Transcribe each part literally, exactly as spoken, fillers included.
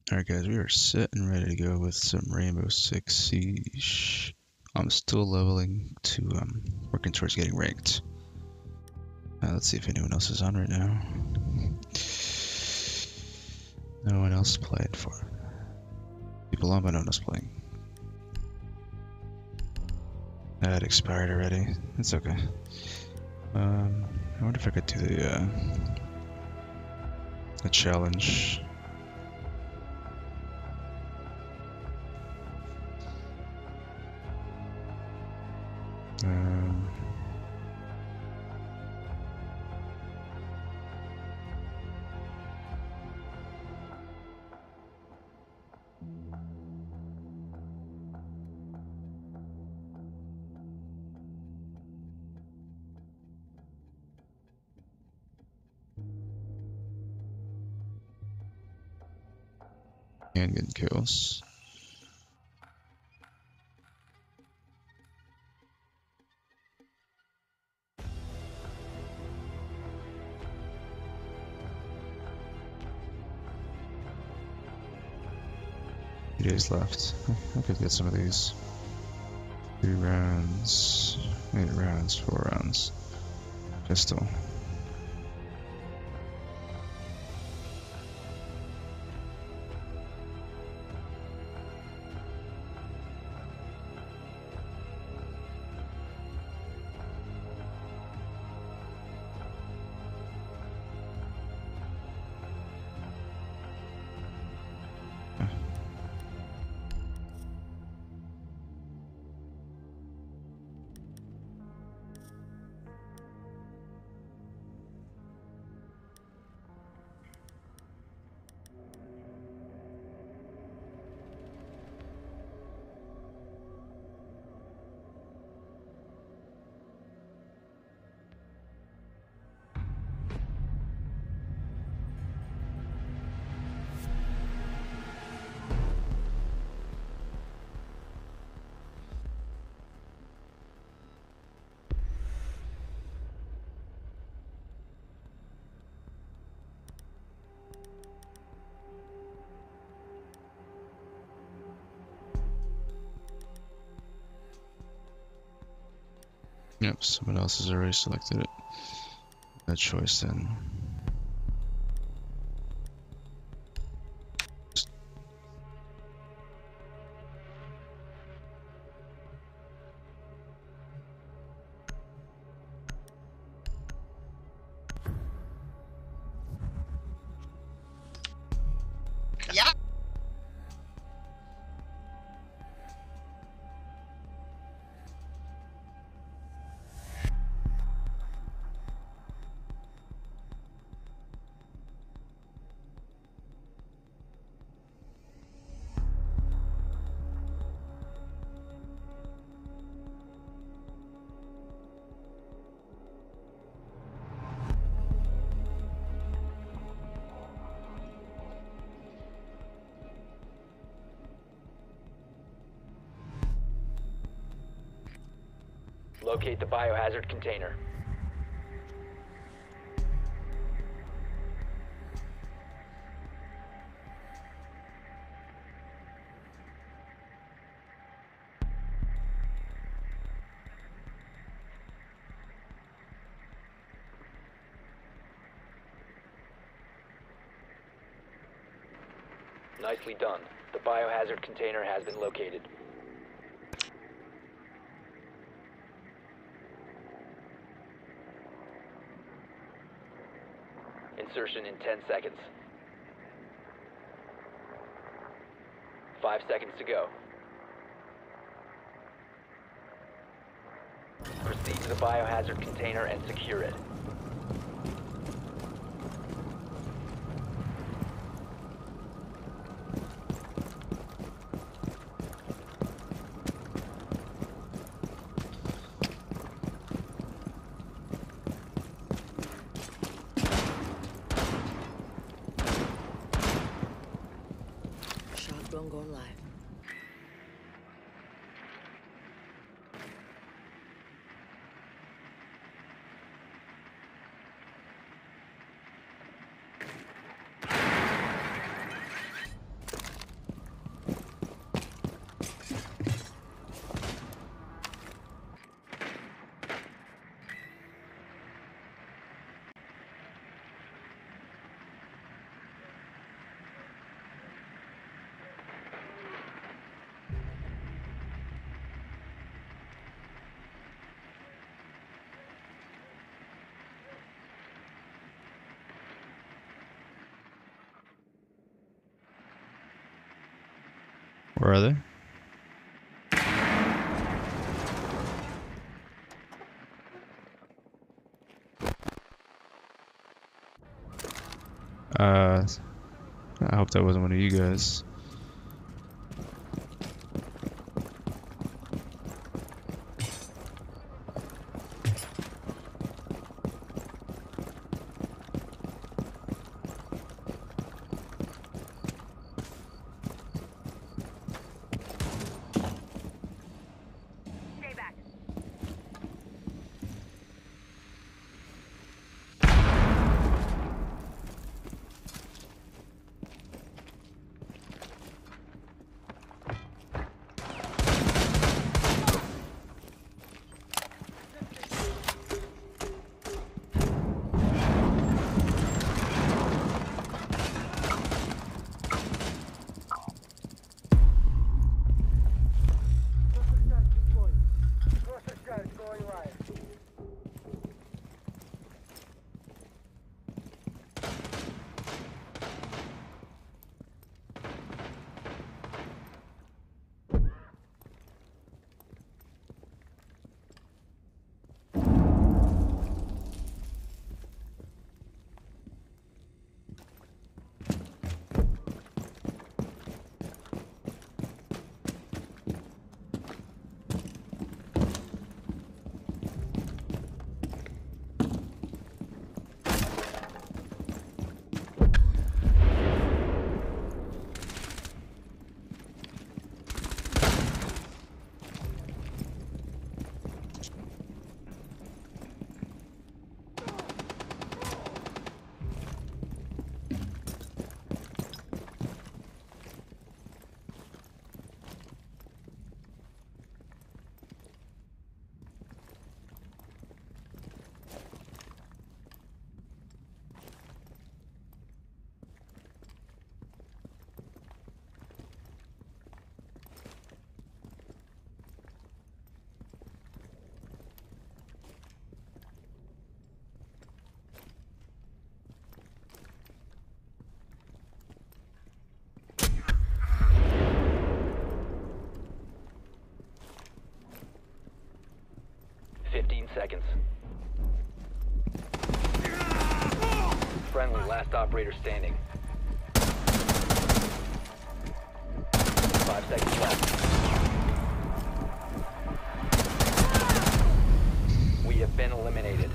Alright guys, we are set and ready to go with some Rainbow Six Siege. I'm still leveling to, um, working towards getting ranked. Uh, let's see if anyone else is on right now. No one else played for. People on, but no one else playing. That expired already. It's okay. Um, I wonder if I could do the, uh, the challenge. Um, and getting kills. Few days left. I could get some of these. Three rounds, eight rounds, four rounds. Pistol. Yep, someone else has already selected it. That choice then. Yeah. Locate the biohazard container. Nicely done. The biohazard container has been located. Insertion in ten seconds. Five seconds to go. Proceed to the biohazard container and secure it. Don't go live. Where are they? Uh, I hope that wasn't one of you guys. fifteen seconds. Friendly, last operator standing. Five seconds left. We have been eliminated.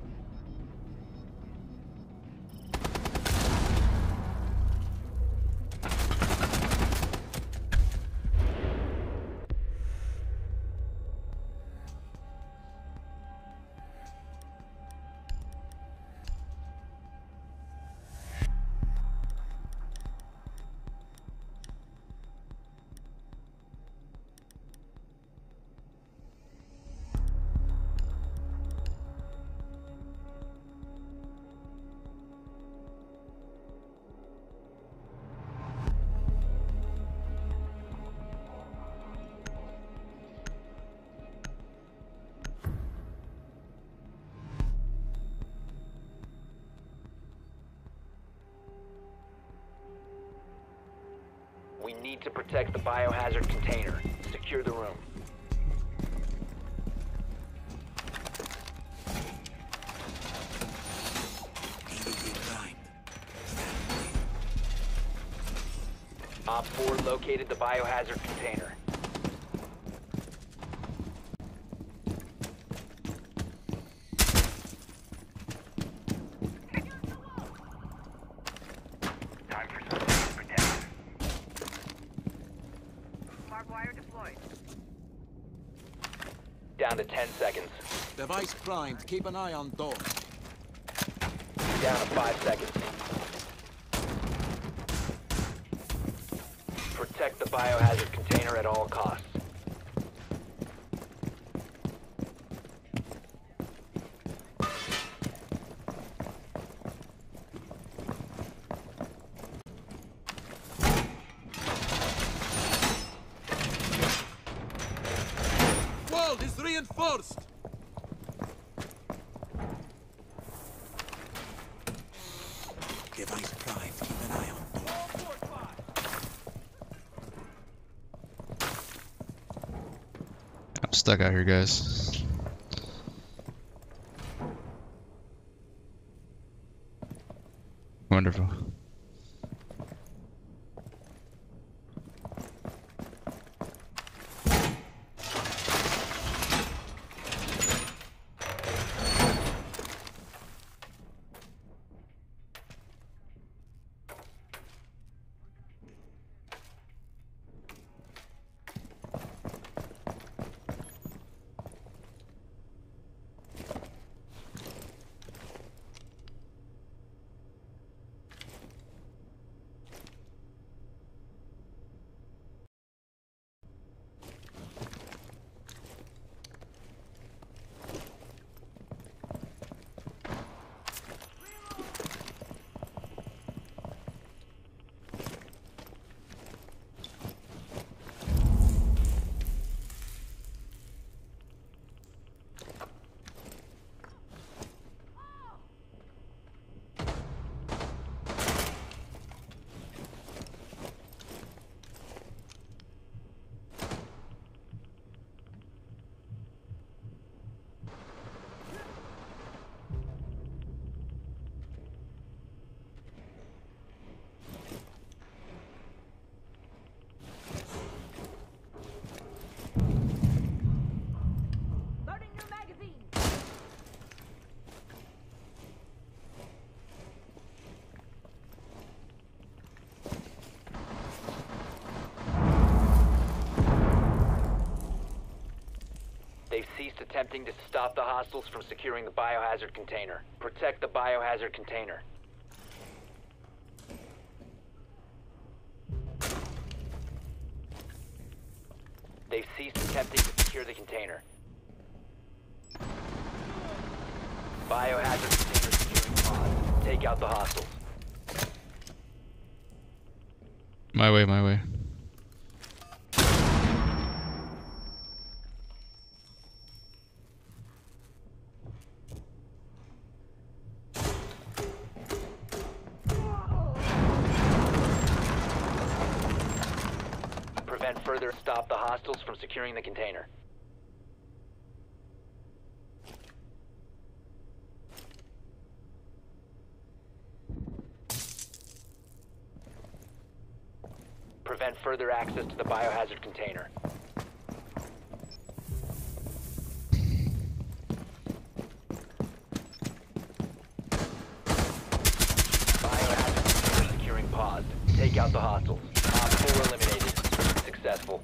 We need to protect the biohazard container. Secure the room. Op four located the biohazard container. Time for some protection. Barbed wire deployed. Down to ten seconds. Device primed. Keep an eye on door. Down to five seconds. Protect the biohazard container at all costs. Wall is reinforced. Device primed. Keep an eye on door. stuck out here, guys. Wonderful. They've ceased attempting to stop the hostiles from securing the biohazard container. Protect the biohazard container. They've ceased attempting to secure the container. Biohazard container securing pod. Take out the hostiles. My way, my way. Prevent further stop the hostiles from securing the container. Prevent further access to the biohazard container. Biohazard container securing paused. Take out the hostiles. Op four eliminated. Successful.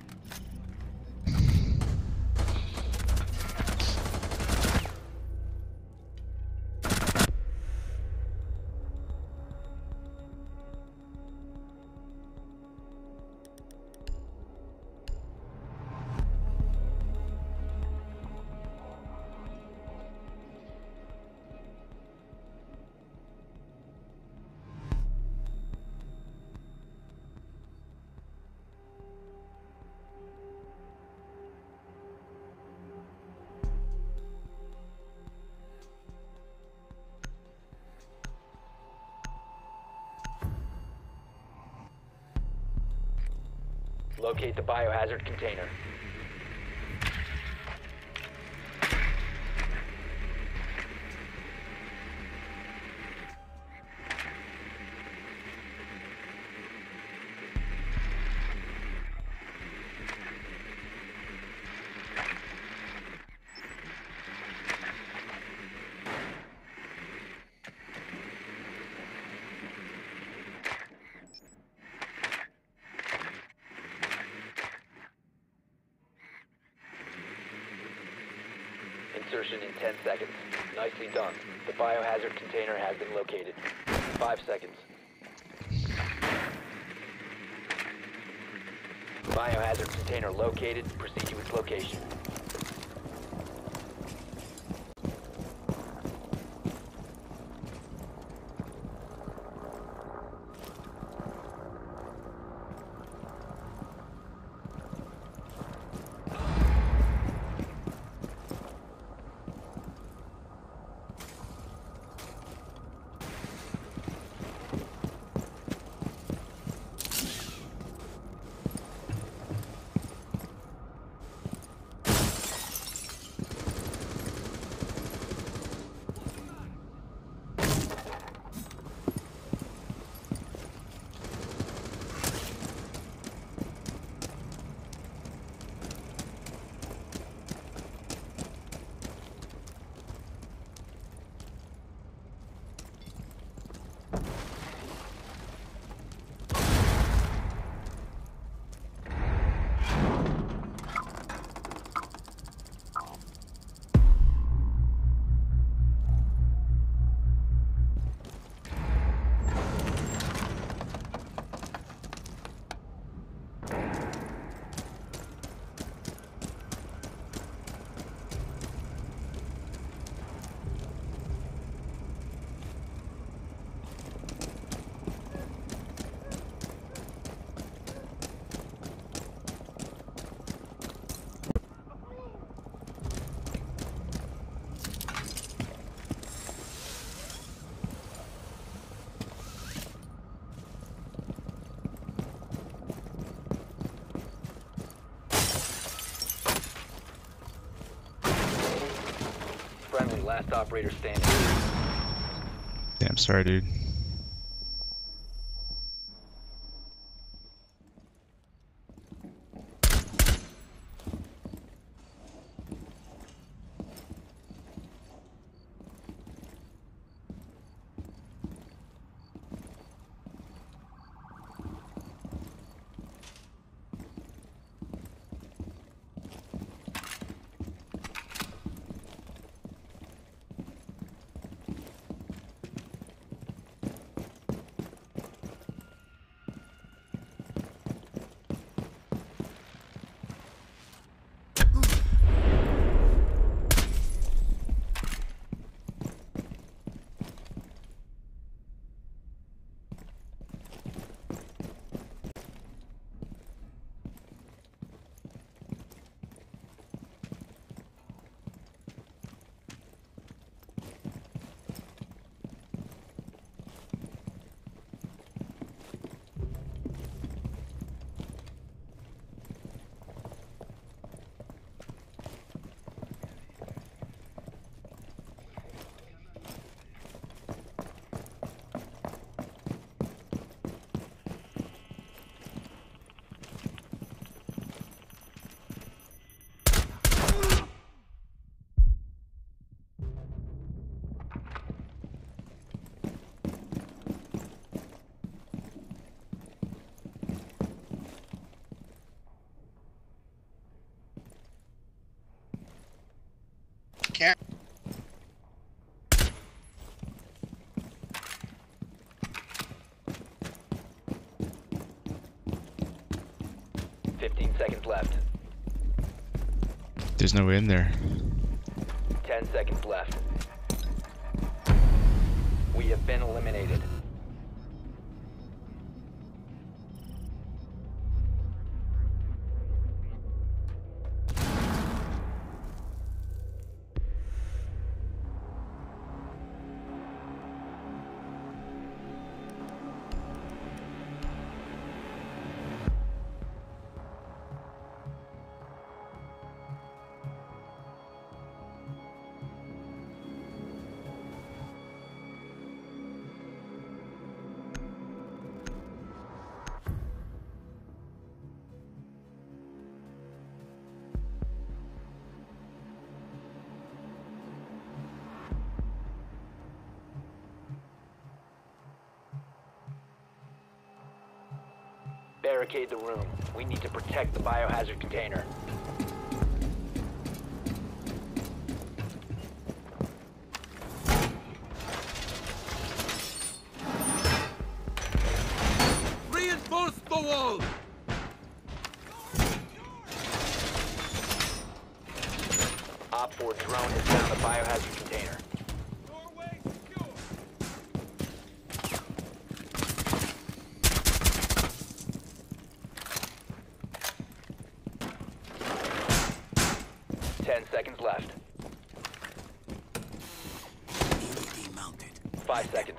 Locate the biohazard container. Insertion in ten seconds. Nicely done. The biohazard container has been located. Five seconds. Biohazard container located. Proceed to its location. Friendly, last operator standing. Damn, sorry, dude. Can't. Fifteen seconds left. There's no way in there. Ten seconds left. We have been eliminated. Barricade the room. We need to protect the biohazard container. Reinforce the wall! Op four drone has found the biohazard container. Doorway secure! Ten seconds left. Mounted. Five seconds.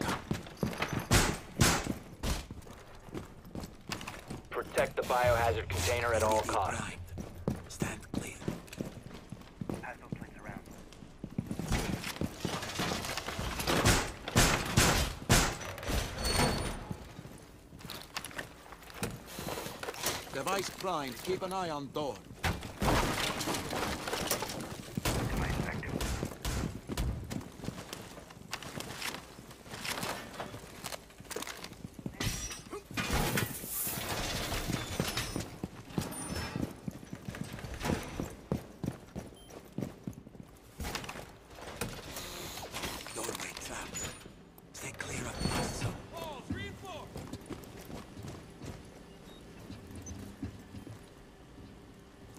Protect the biohazard container at all costs. Stand clear. Device primed. Keep an eye on door. Doorway trapped. Stay clear of us. Walls reinforced.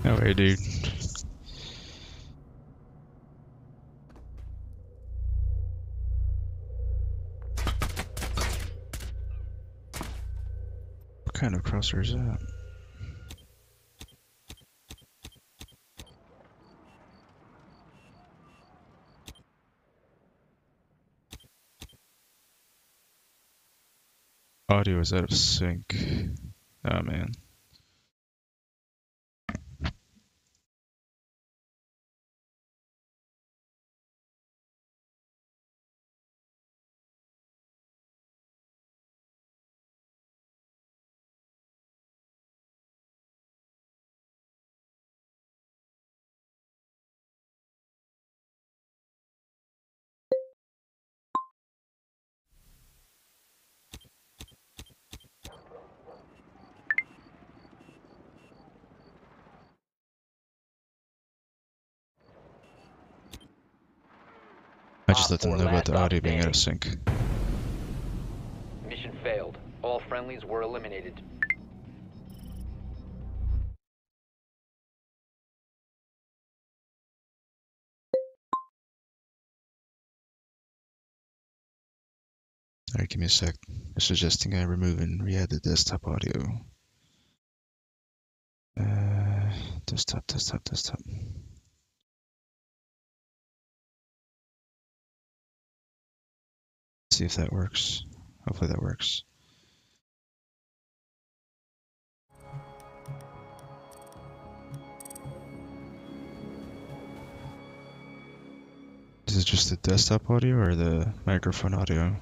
No way, dude. What kind of crosser is that? Audio is out of sync. Oh man. I just Op let them four, know about last the stop audio being out of standing. sync. Mission failed. All friendlies were eliminated. Alright, give me a sec. They're suggesting I remove and re-add the desktop audio. Uh, desktop, desktop, desktop. See if that works. Hopefully that works. Is it just the desktop audio or the microphone audio?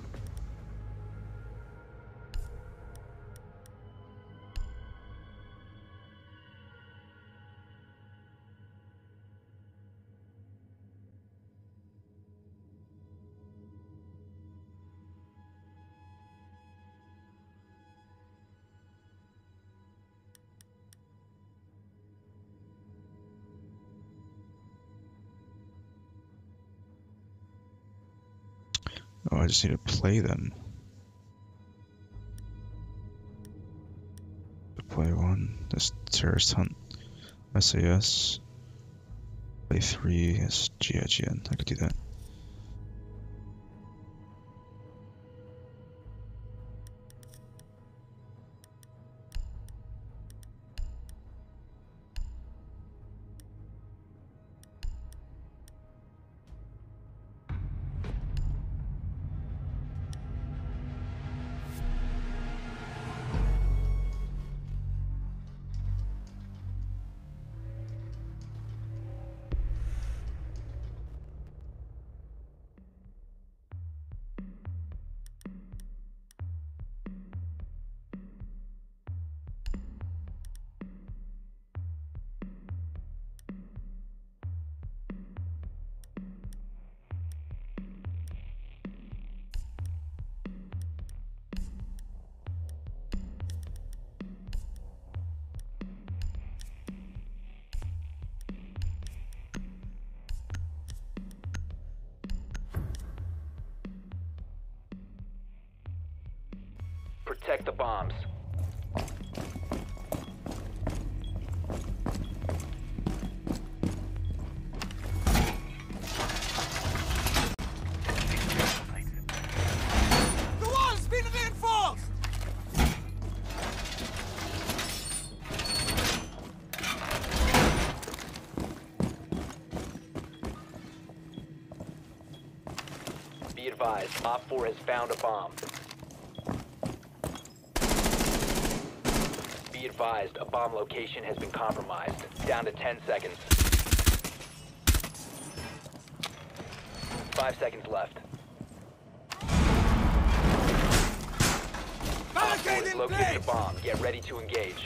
Oh, I just need to play them. Play one. This terrorist hunt. S A S. Play three is G I G N. I could do that. Protect the bombs. The wall's been reinforced! Be advised, Op four has found a bomb. Be advised, a bomb location has been compromised. Down to ten seconds. Five seconds left. Op four Barricade has in located place! a bomb. Get ready to engage.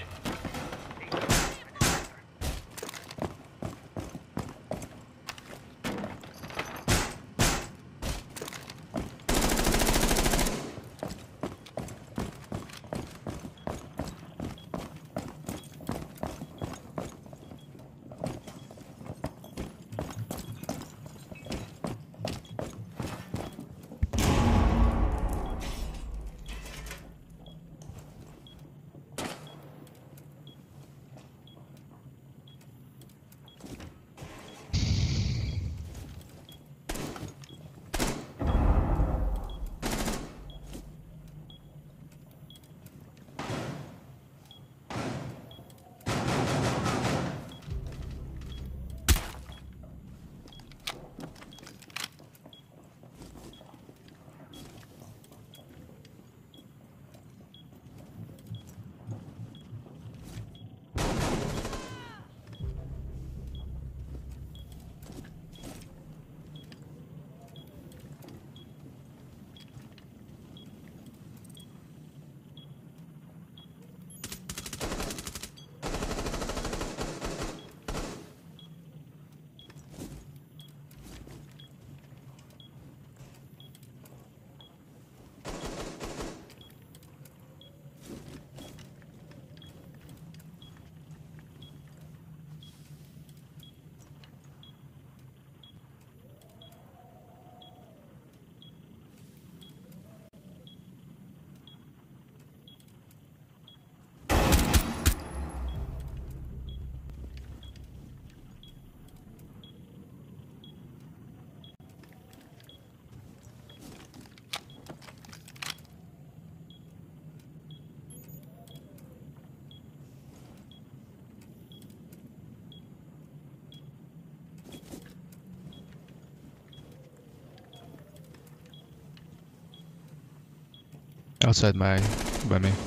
Outside my, by me.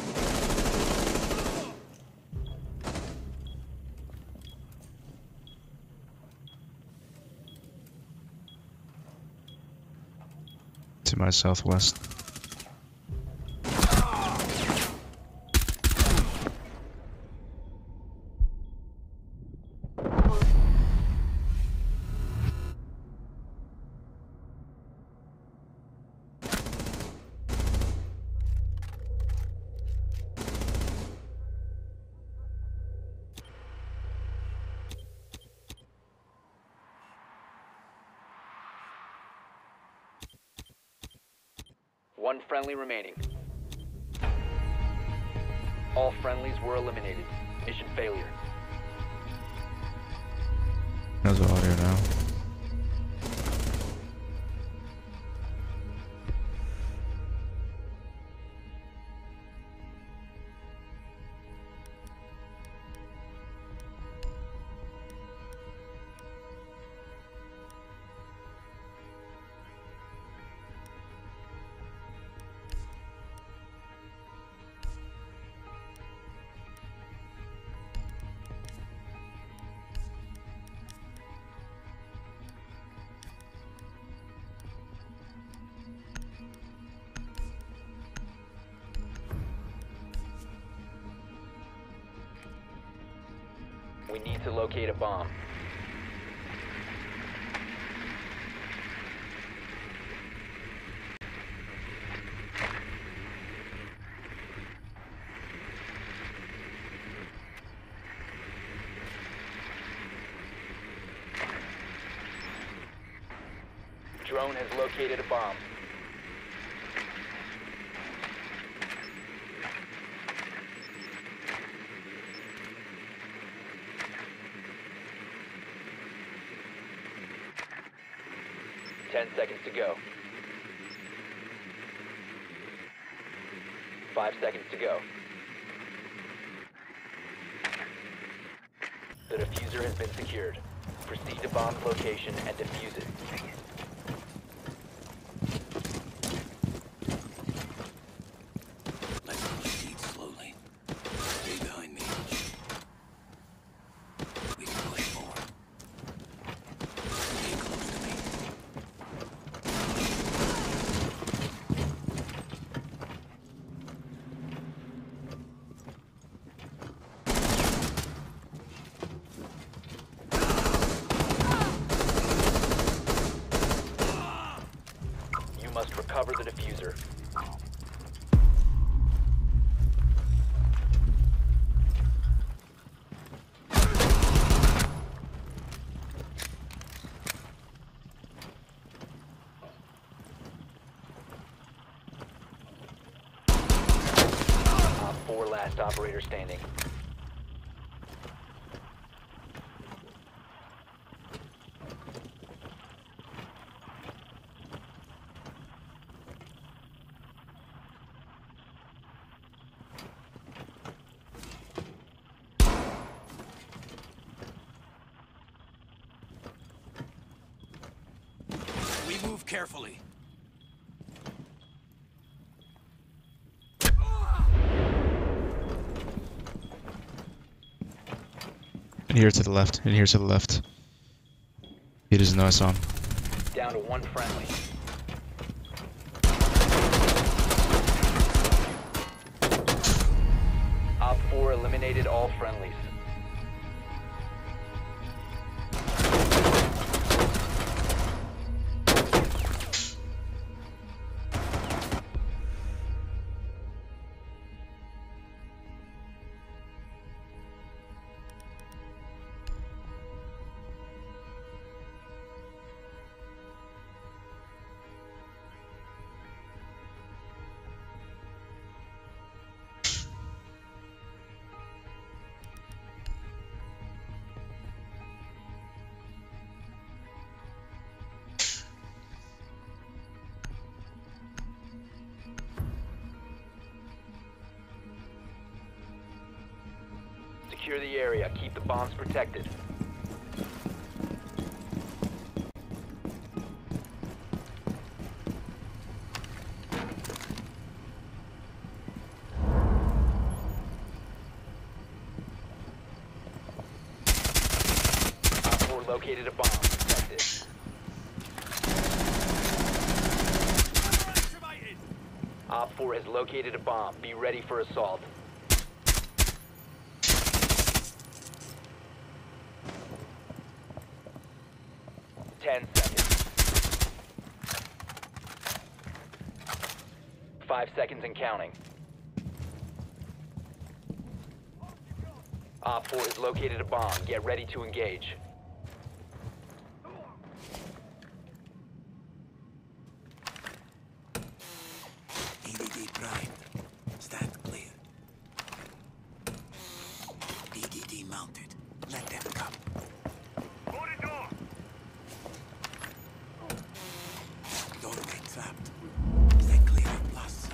To my southwest. One friendly remaining. All friendlies were eliminated. Mission failure. How's the audio now? We need to locate a bomb. Drone has located a bomb. Ten seconds to go. Five seconds to go. The diffuser has been secured. Proceed to bomb's location and defuse it. Let's proceed slowly. Stay behind me. We can push forward. Stay close to me. You must recover the diffuser. Op four last operator standing. We move carefully. And here to the left. And here to the left. He doesn't know I saw him. Down to one friendly. Op four eliminated all friendlies. Secure the area. Keep the bombs protected. located a bomb. Protect it. Op four has located a bomb. Be ready for assault. Ten seconds. Five seconds and counting. Op four has located a bomb. Get ready to engage. E D D prime. Stand clear. E D D mounted. Let them come. Doorway trapped. Stay clear of plus.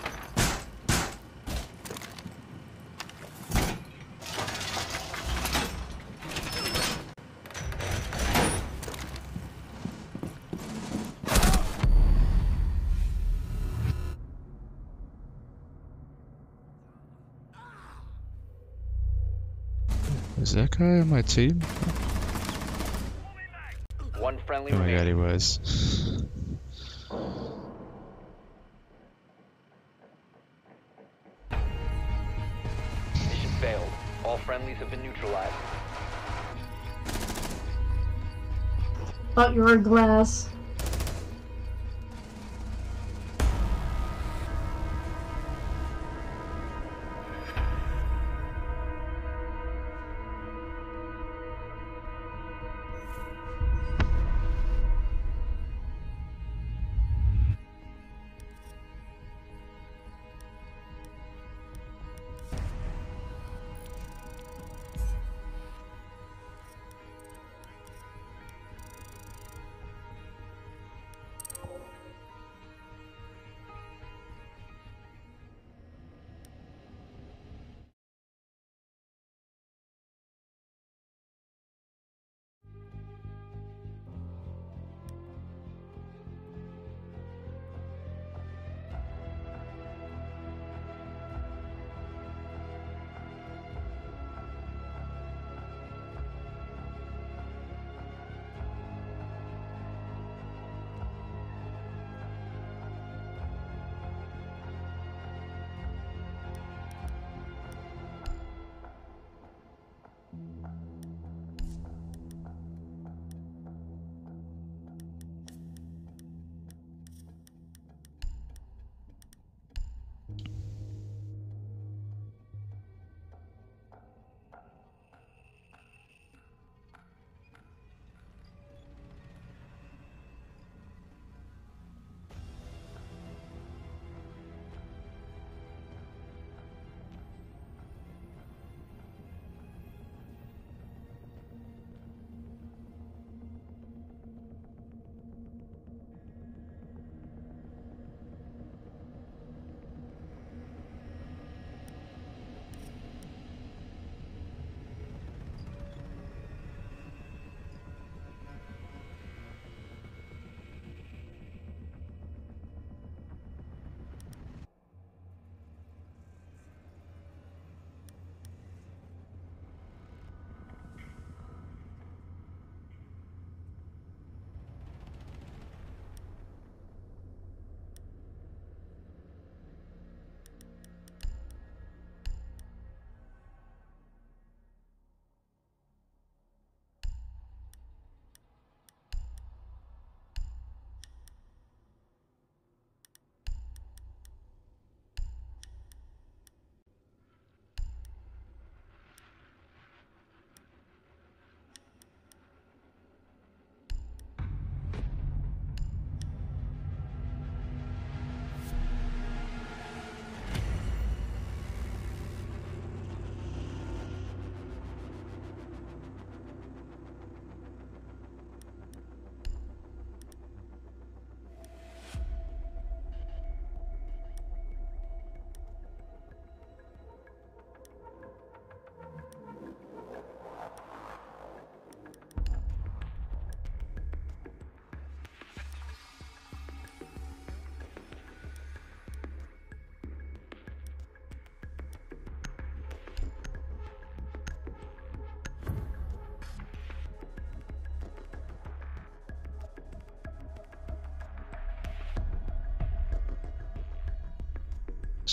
Is that guy on my team? One friendly Oh my god, remaining. he was. Mission failed. All friendlies have been neutralized. Thought you were glass.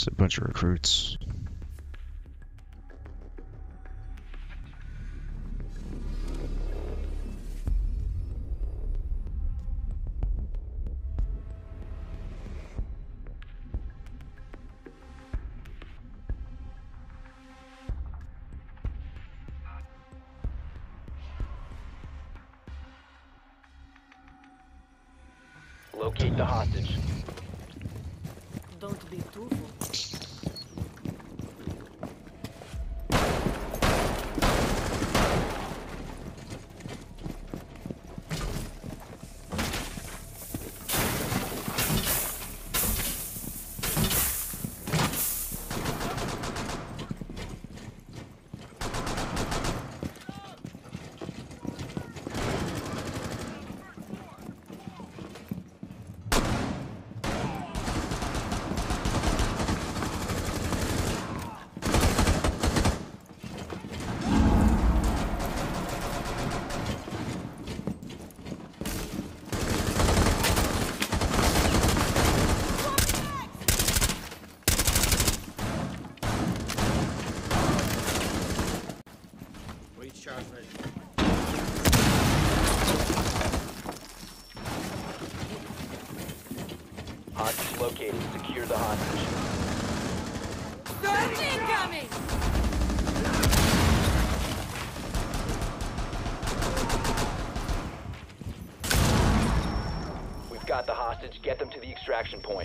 Just a bunch of recruits. Locate the hostage. Don't be too vocal. Hostage located. Secure the hostage. Search incoming! We've got the hostage. Get them to the extraction point.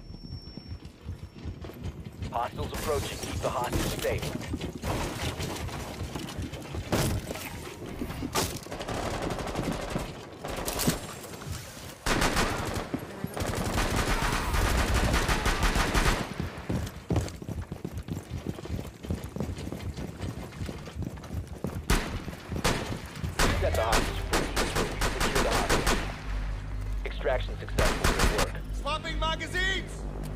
Hostiles approaching. Keep the hostage safe. Set the hostage free. Secure the hostage. Extraction successful. Good work. Swapping magazines!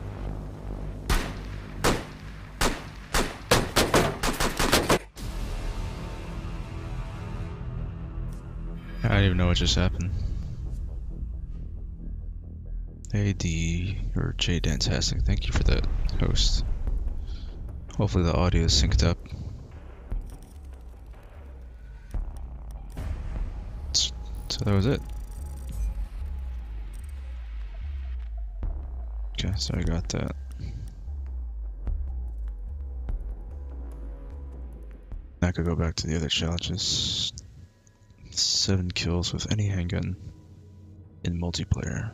I don't even know what just happened. A D or J Dantastic, thank you for that, host. Hopefully the audio is synced up. So that was it. Okay, so I got that. I could go back to the other challenges. Seven kills with any handgun in multiplayer.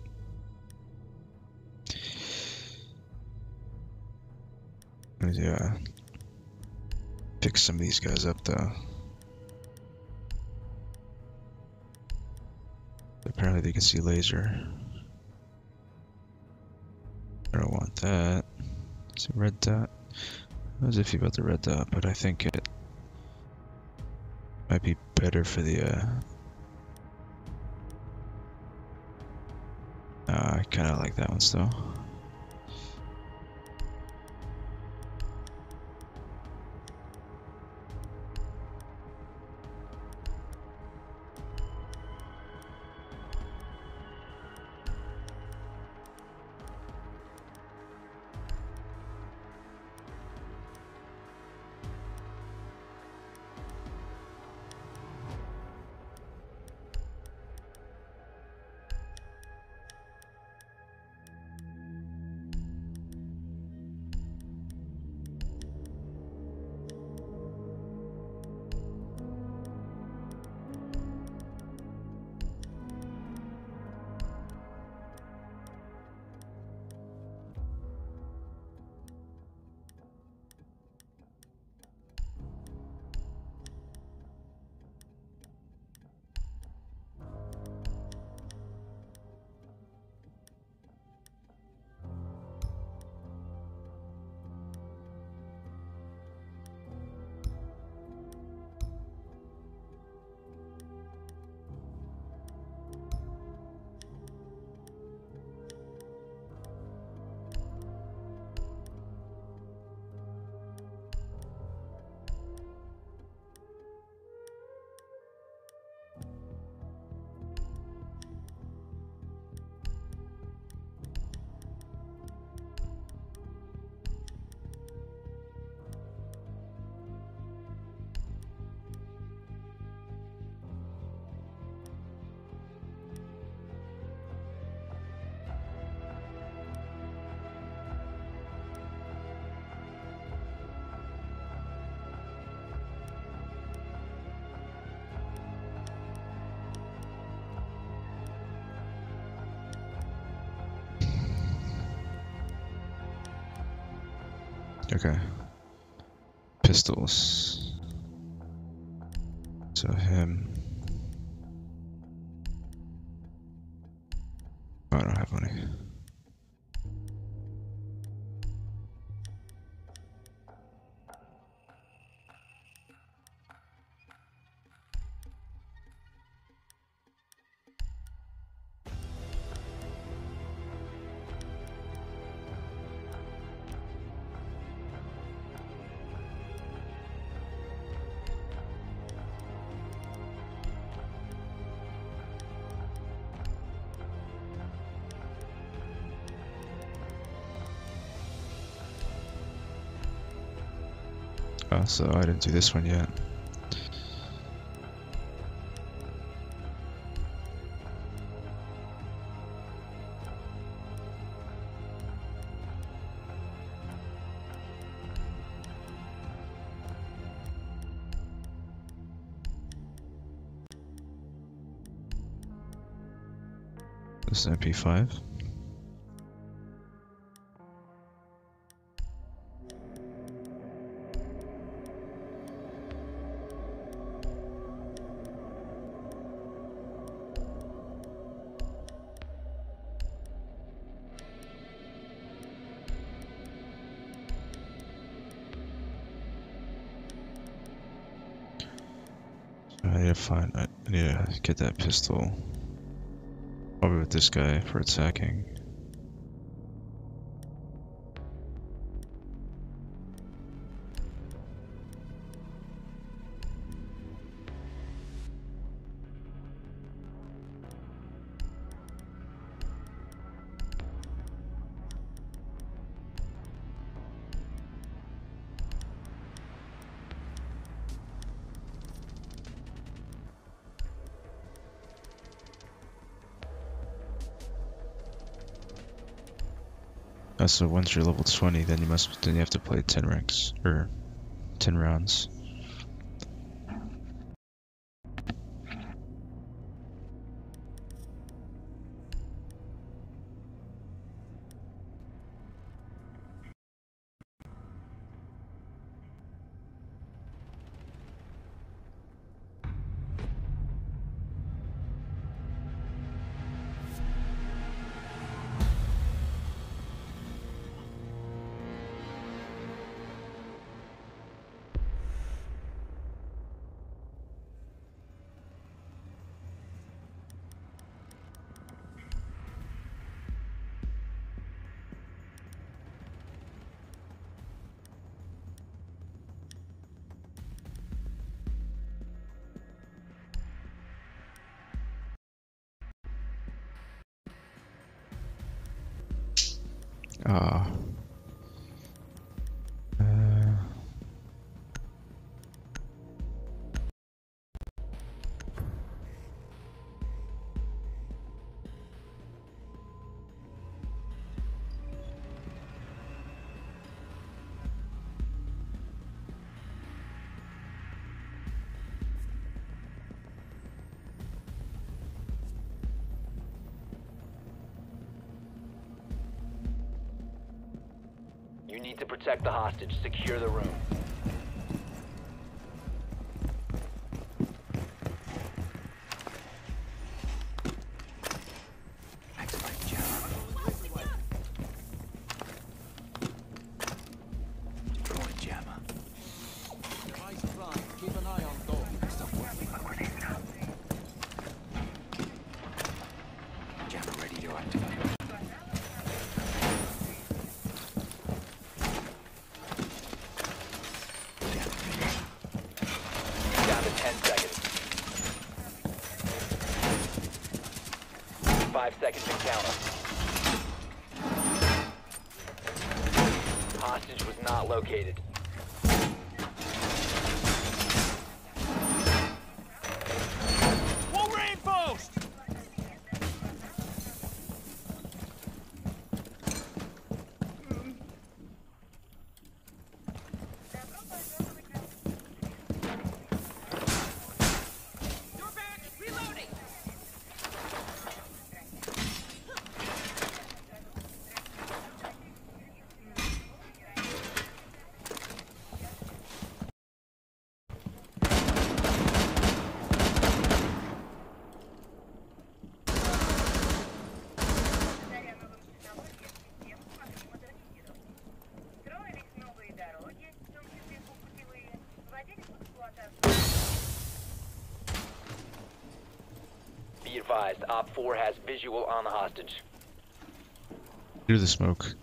Yeah, pick some of these guys up though. Apparently they can see laser. I don't want that. It's a red dot. I was iffy about the red dot, but I think it might be better for the uh, uh I kinda like that one still. Okay. Pistols. So him. Oh, I don't have any. Oh, so I didn't do this one yet. This is M P five. I need to find, I need to get that pistol. Probably with this guy for attacking. Uh, so once you're level twenty, then you must then you have to play ten ranks or ten rounds. Ah. Uh, You need to protect the hostage. Secure the room. Excellent jammer. Throwing jammer. Keep an eye on door. Stop working my grenade now. Jammer ready to activate. Down to ten seconds. Five seconds and counting. Hostage was not located. Wall reinforced! advised, Op four has visual on the hostage. Through the smoke.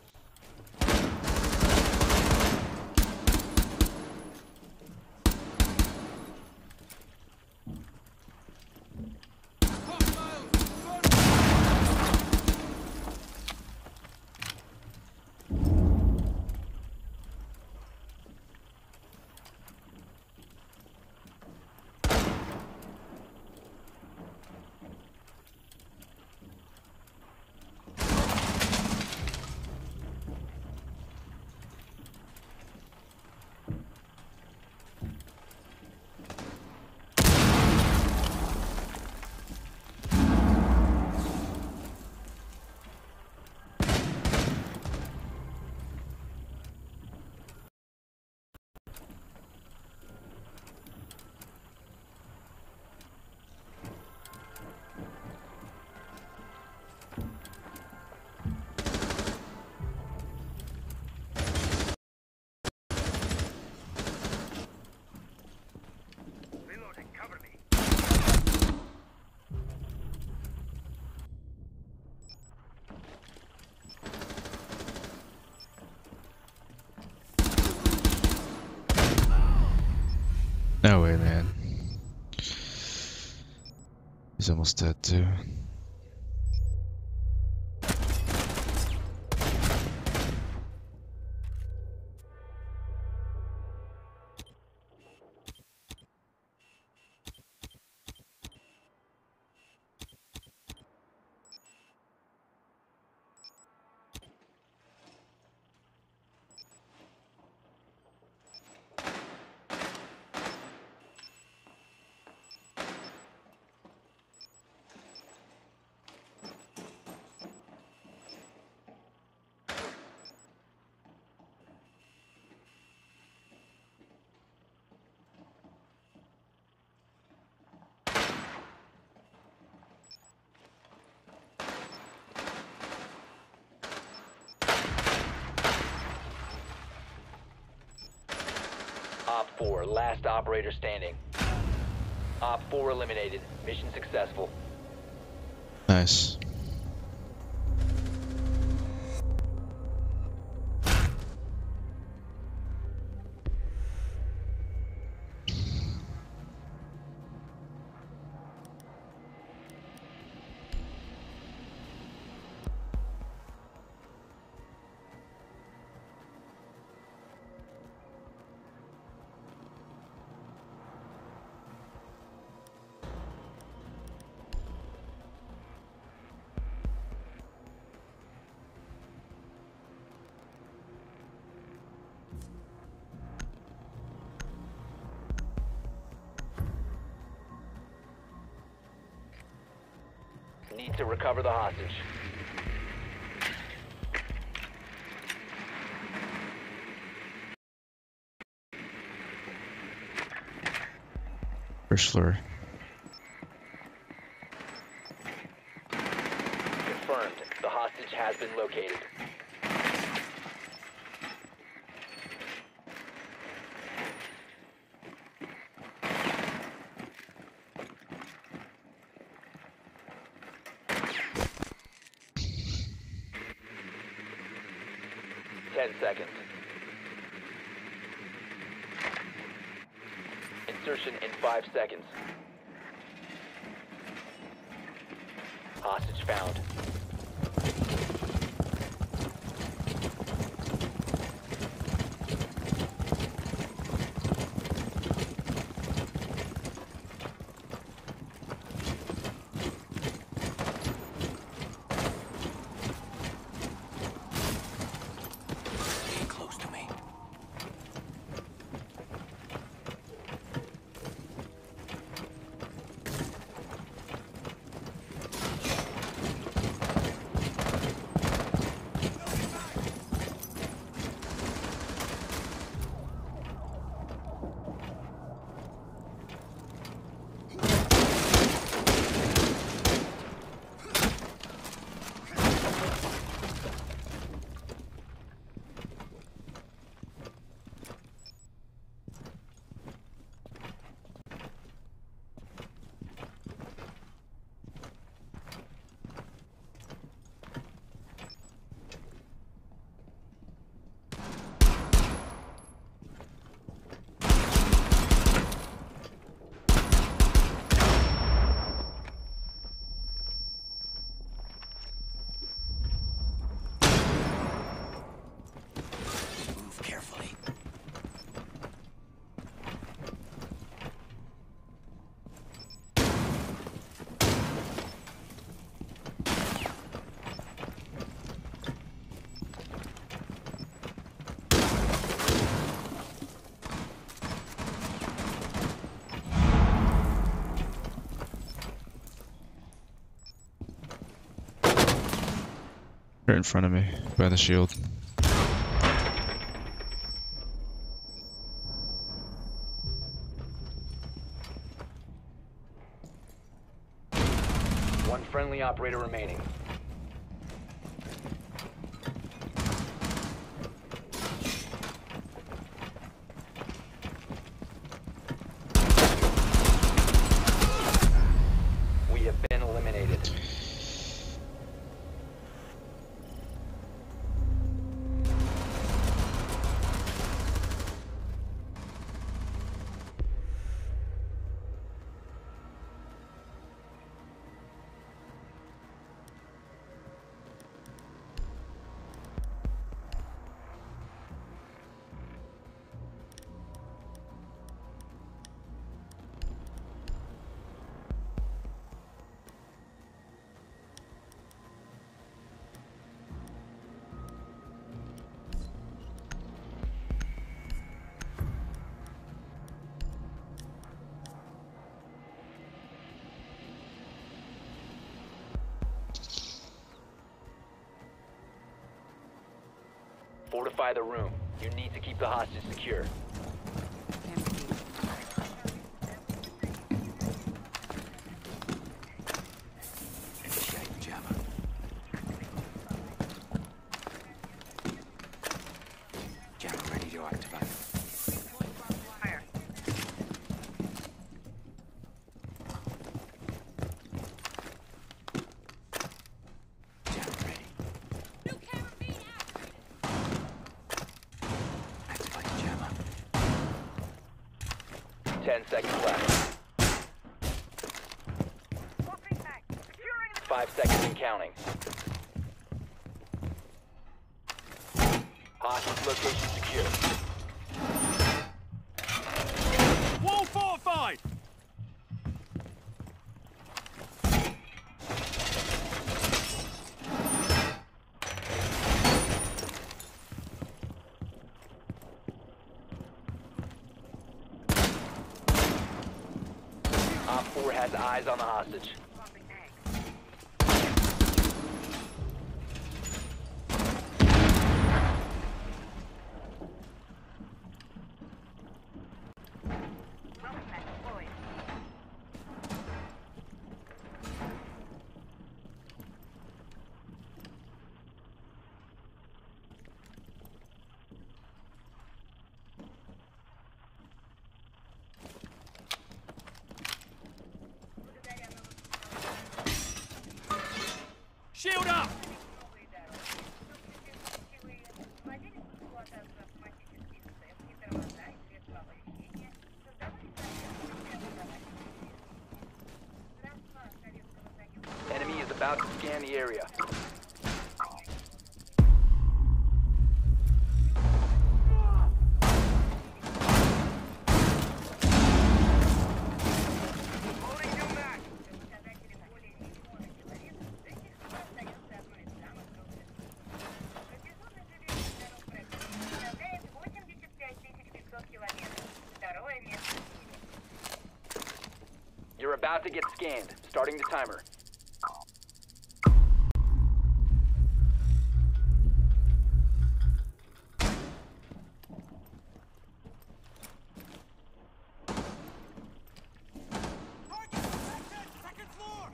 No way, man. He's almost dead too. Op four, last operator standing. Op four eliminated. Mission successful. Nice. Need to recover the hostage. First floor. Confirmed. The hostage has been located. Ten seconds. Insertion in five seconds. Hostage found. Stay close to me. Right in front of me, by the shield. One friendly operator remaining. We have been eliminated. Fortify the room. You need to keep the hostage secure. Initiate jammer. Jammer ready to activate. Jammer ready. Activate jammer. Ten seconds left. Five seconds and counting. Hostage location secure. Wall fortified! Op four has eyes on the hostage. Shield up! Enemy is about to scan the area. You're about to get scanned. Starting the timer. Second floor!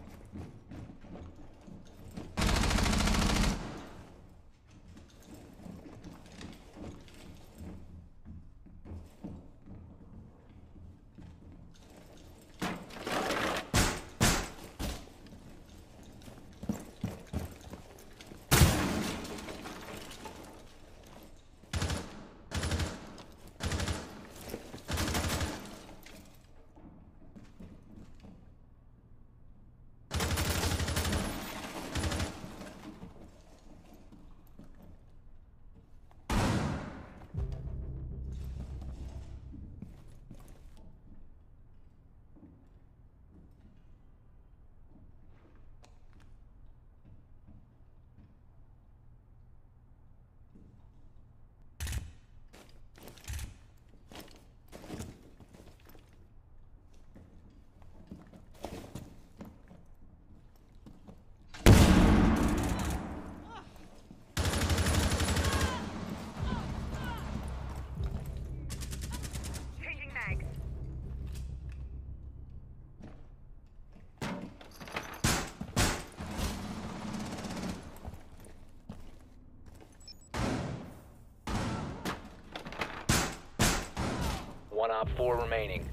One op four remaining.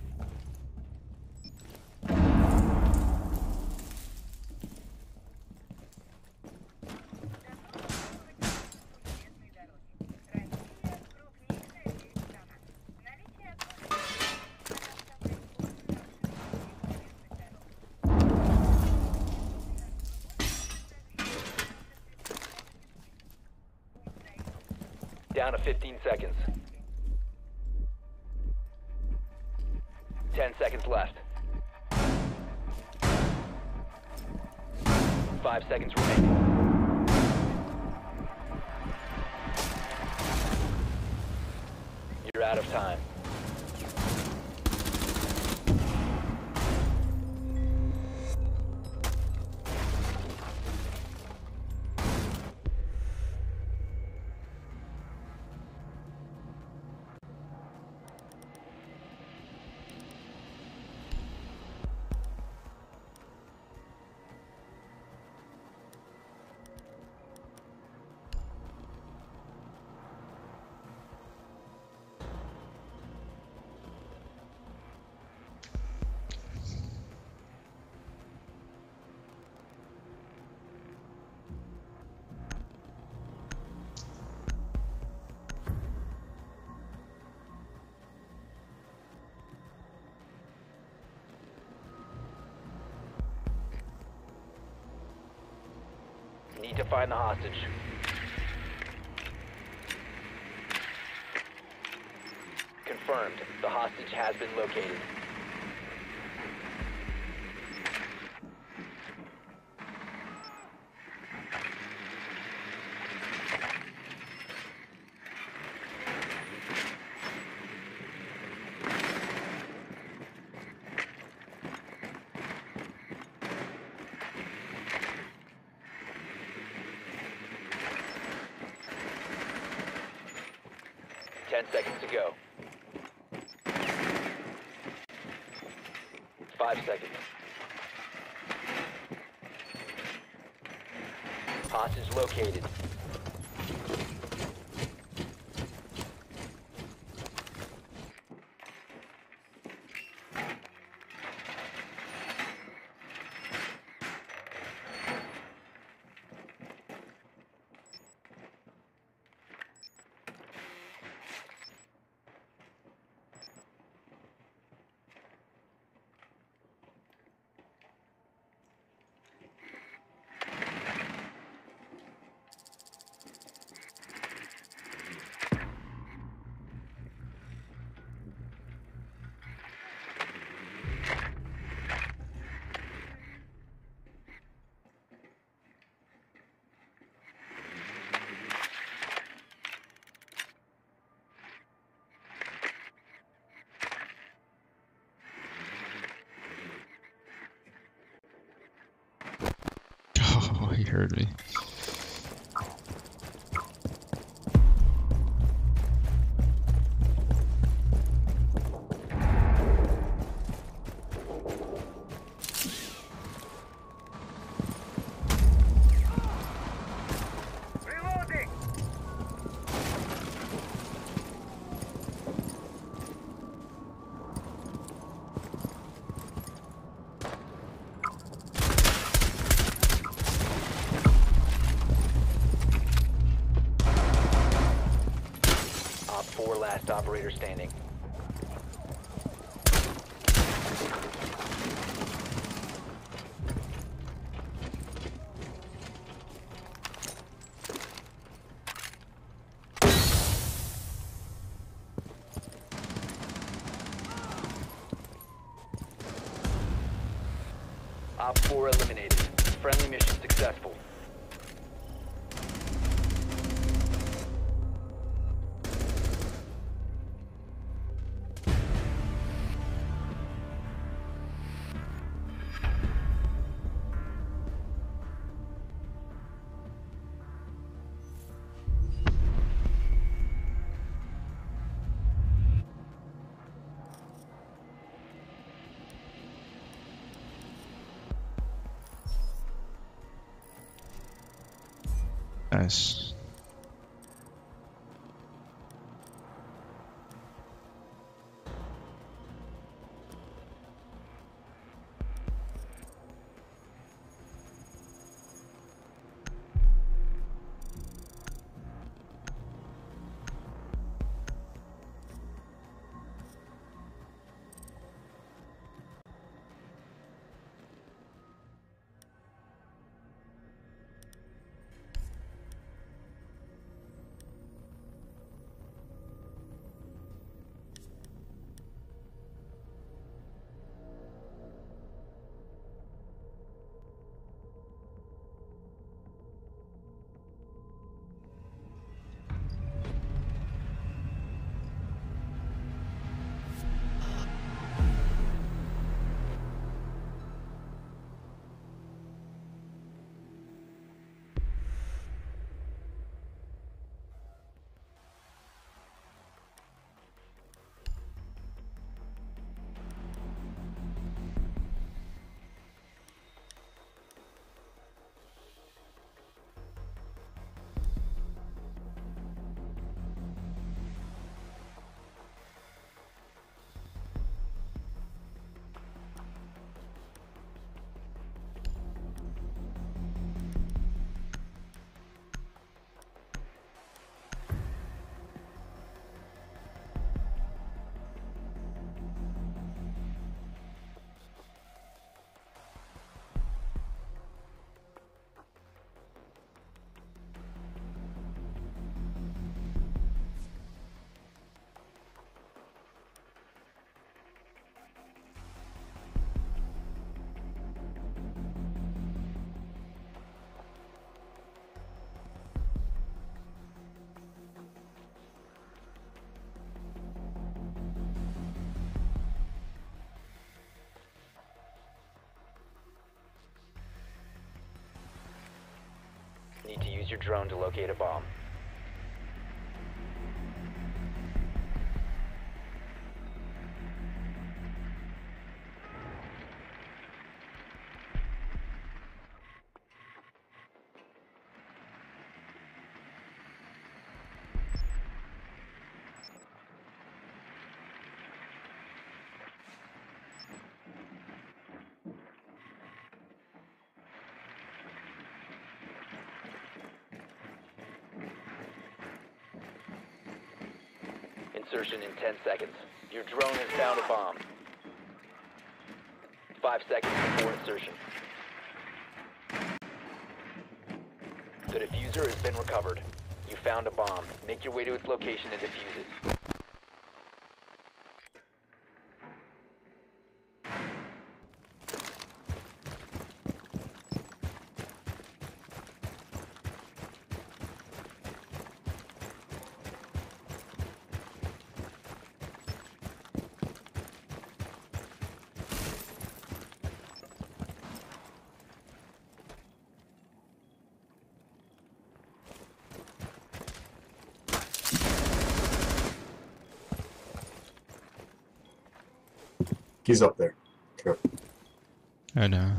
Down to fifteen seconds. ten seconds left. Five seconds remaining. You're out of time. Need to find the hostage. Confirmed. The hostage has been located. Ten seconds to go. Five seconds. Hostage located. Oh, he heard me. Reloading! Op four last operator standing. Op four eliminated. Friendly mission successful. Nice. Need to use your drone to locate a bomb. Insertion in ten seconds. Your drone has found a bomb. Five seconds before insertion. The diffuser has been recovered. You found a bomb. Make your way to its location and defuse it. He's up there. Careful. I know.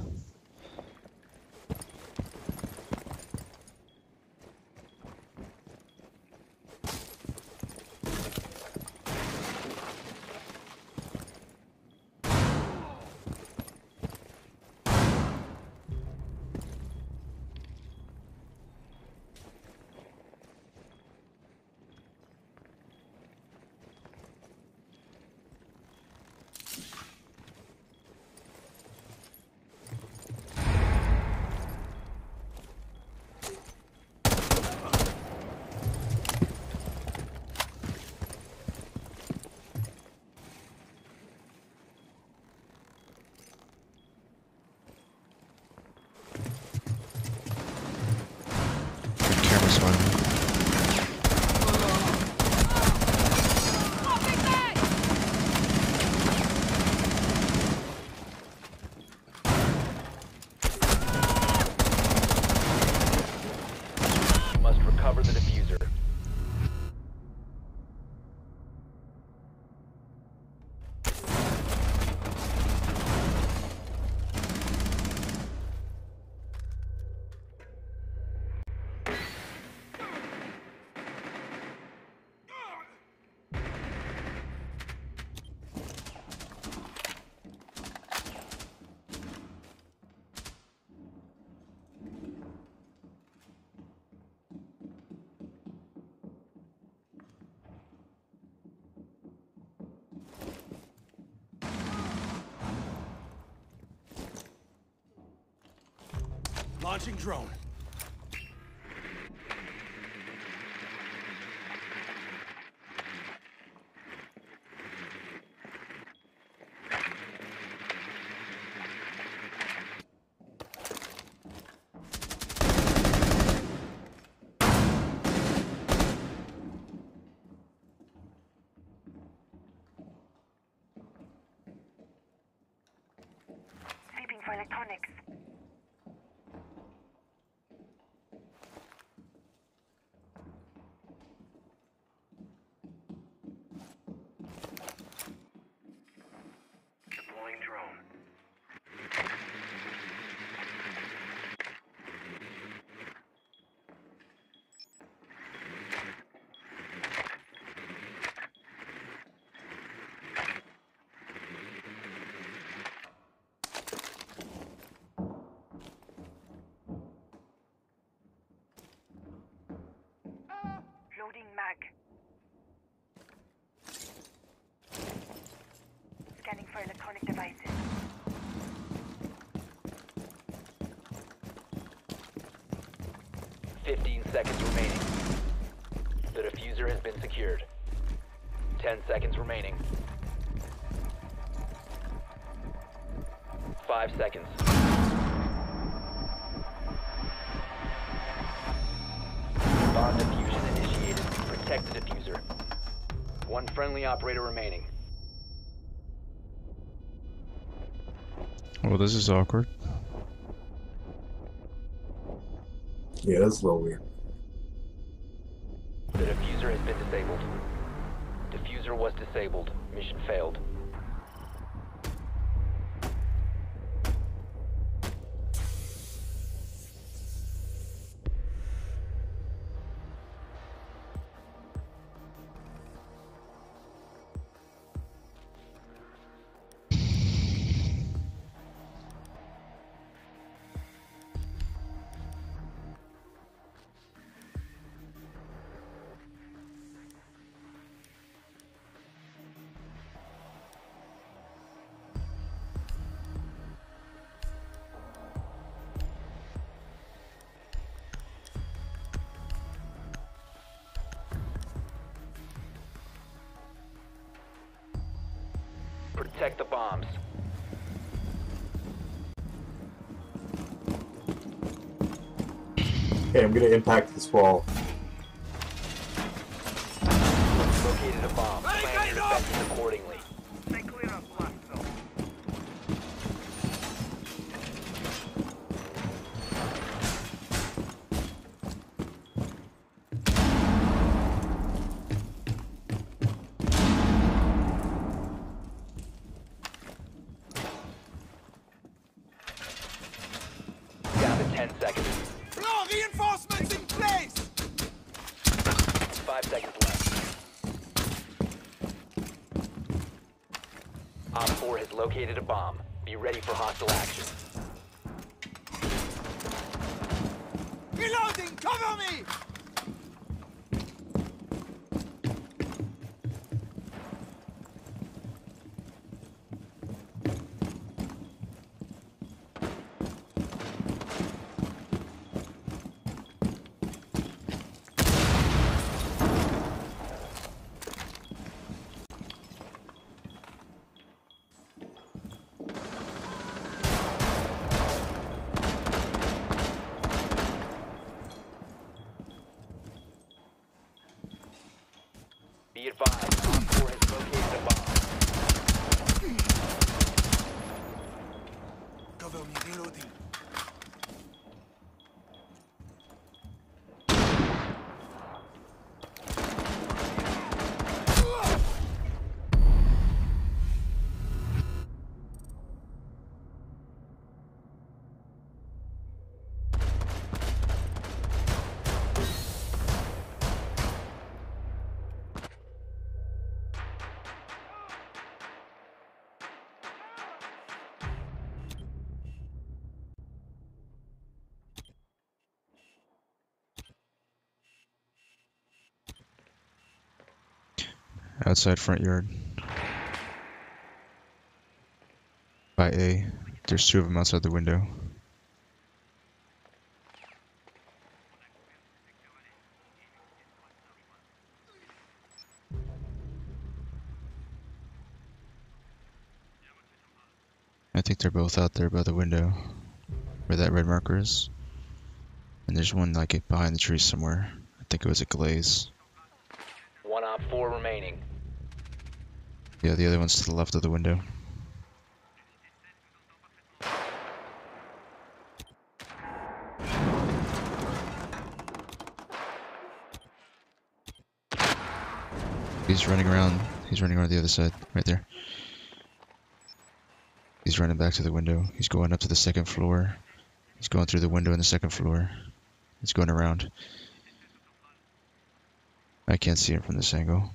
Camera spotted me. You must recover the diffuser. Launching drone. Sweeping for electronics. Deploying drone. Loading mag. Scanning for electronic devices. Fifteen seconds remaining. The diffuser has been secured. Ten seconds remaining. Five seconds. Bomb diffusion initiated. Protect the diffuser. One friendly operator remaining. Well, this is awkward. Yeah, that's a little weird. The diffuser has been disabled. Diffuser was disabled. Mission failed. Protect the bombs. Okay, I'm gonna impact this wall. Located a bomb. Plan your defenses accordingly. Stay clear of blast zone. Down to ten seconds. No, reinforcements in place! Five seconds left. Op four has located a bomb. Be ready for hostile action. Reloading! Cover me! Be advised, Op four has located a bomb. Cover me, reloading. Outside front yard. By A. There's two of them outside the window. I think they're both out there by the window where that red marker is. And there's one like behind the trees somewhere. I think it was a glaze. One Op four remaining. Yeah, the other one's to the left of the window. He's running around. He's running around the other side, right there. He's running back to the window. He's going up to the second floor. He's going through the window in the second floor. He's going around. I can't see him from this angle.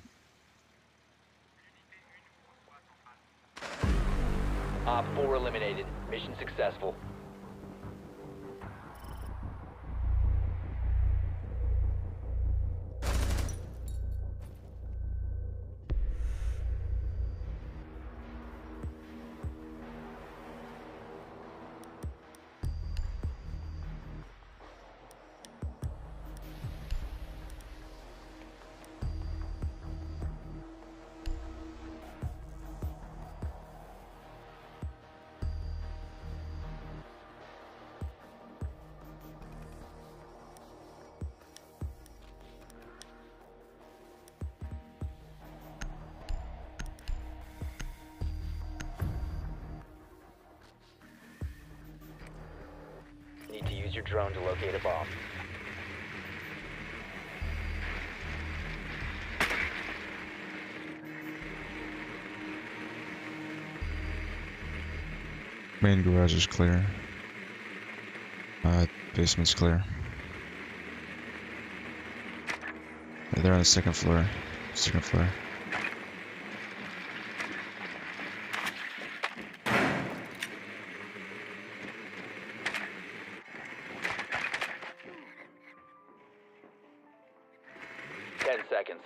Op four eliminated. Mission successful. Need to use your drone to locate a bomb. Main garage is clear. Uh, basement's clear. Yeah, they're on the second floor. Second floor. Ten seconds.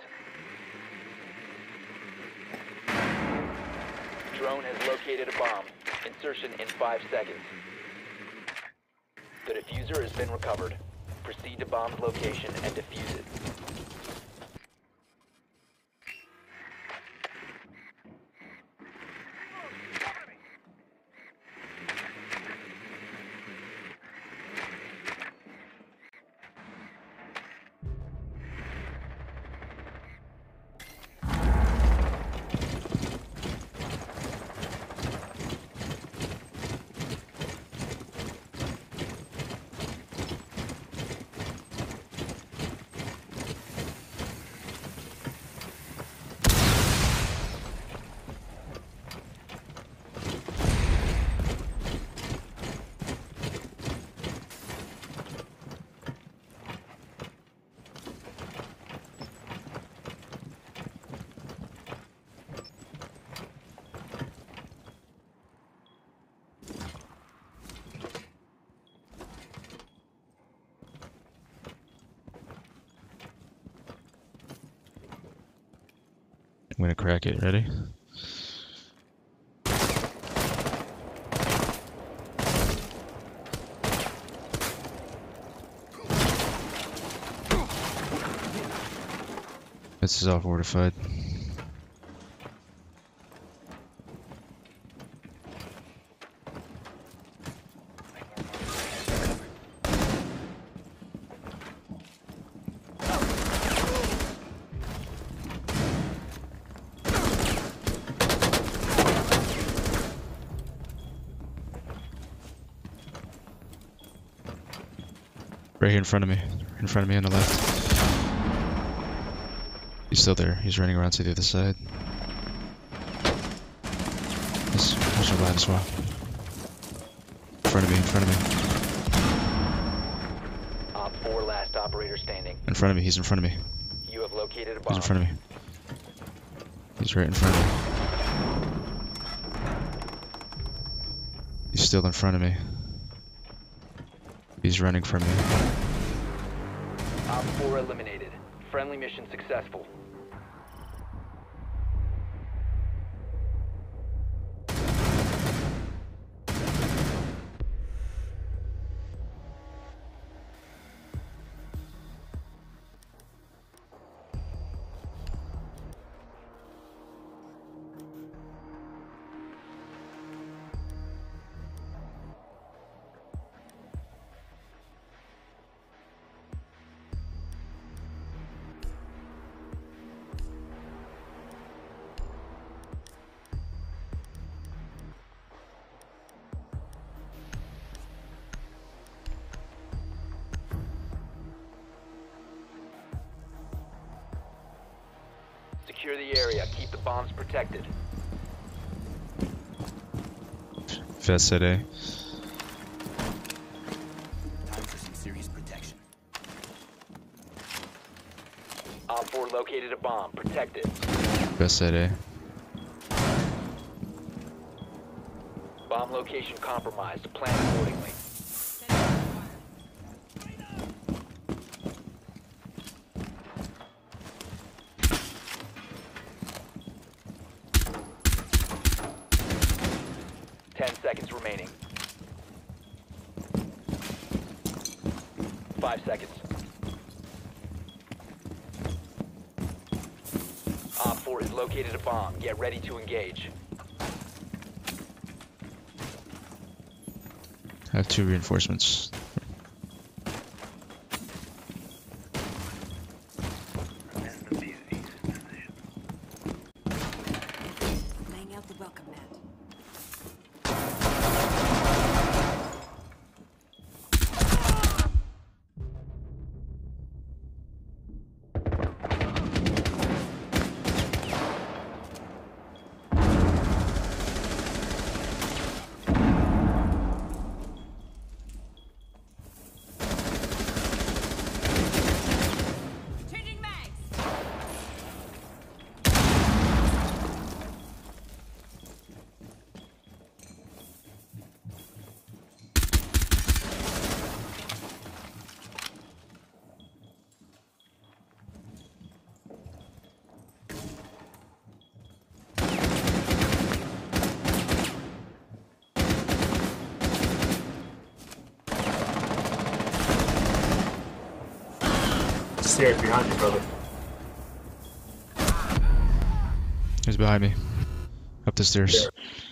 Drone has located a bomb. Insertion in five seconds. The diffuser has been recovered. Proceed to bomb's location and defuse it. I'm gonna crack it. Ready? This is all fortified. Right here in front of me. In front of me on the left. He's still there. He's running around to the other side. There's, there's a line as well. In front of me, in front of me. Op four last operator standing. In front of me, he's in front of me. You have located a He's bomb. in front of me. He's right in front of me. He's still in front of me. He's running from me. Op four eliminated. Friendly mission successful. Secure the area. Keep the bombs protected. Vest said A. Time for some serious protection. Op four located a bomb. Protect it. Vest said A. Bomb location compromised. Plan accordingly. Ten seconds remaining. Five seconds. Op four has located a bomb. Get ready to engage. I have two reinforcements. Laying out the welcome mat. stairs behind you, brother. He's behind me. Up the stairs.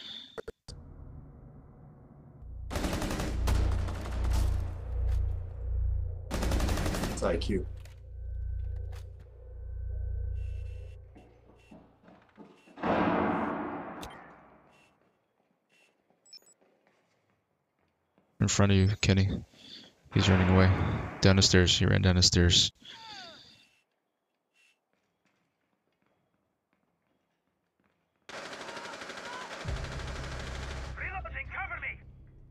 It's I Q. In front of you, Kenny. He's running away. Down the stairs. He ran down the stairs. Reloading, cover me!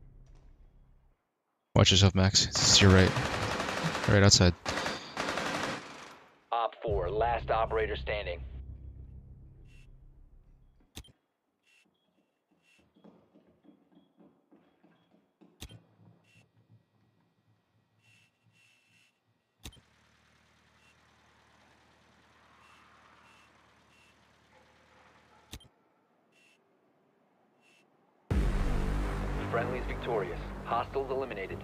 Watch yourself, Max. It's to your right. Right outside. Op four, last operator standing. Friendly's victorious. Hostiles eliminated.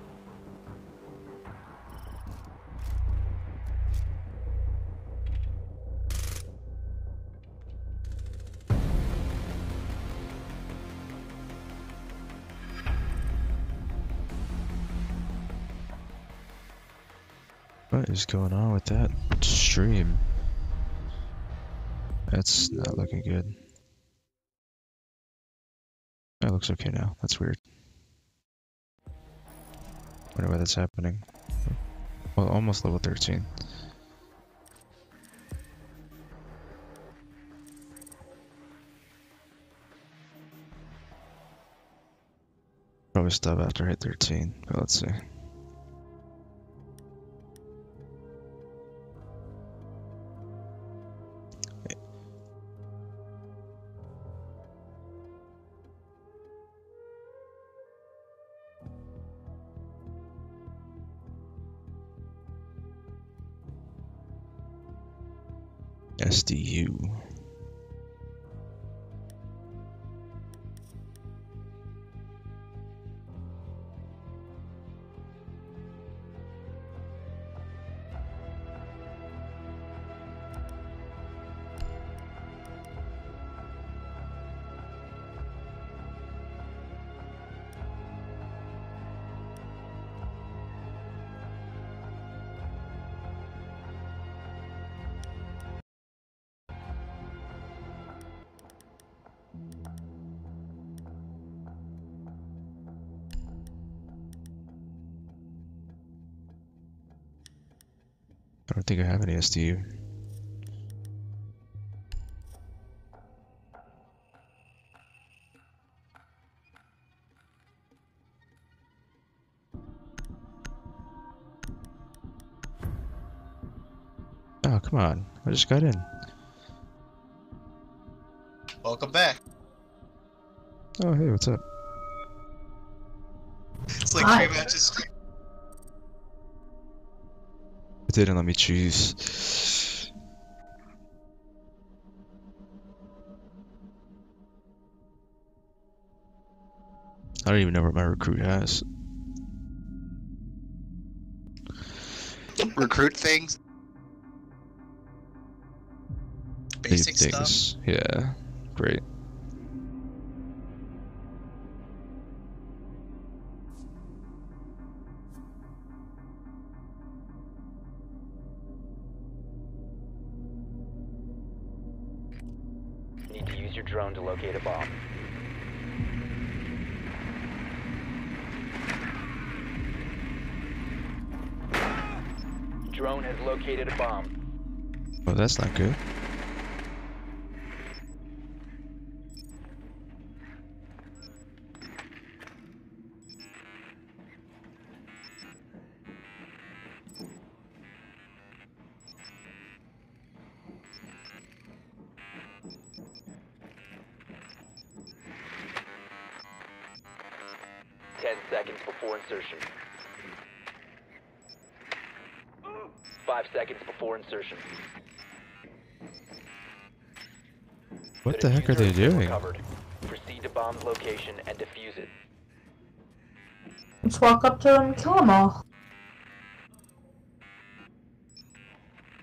What is going on with that stream? That's not looking good. That looks okay now. That's weird. Wonder why that's happening. Well, almost level thirteen. Probably stop after I hit thirteen, but let's see. S D U. I don't think I have any S D U. Oh, come on. I just got in. Welcome back. Oh, hey, what's up? It's like Hi. three matches. It didn't let me choose. I don't even know what my recruit has. Recruit things. Basic New stuff. things. Yeah, great. Need to use your drone to locate a bomb. Drone has located a bomb. Well, that's not good. Ten seconds before insertion. Five seconds before insertion. What the heck are diffuser they has been doing? recovered. Proceed to bomb's location and defuse it. Let's walk up to them and kill them all.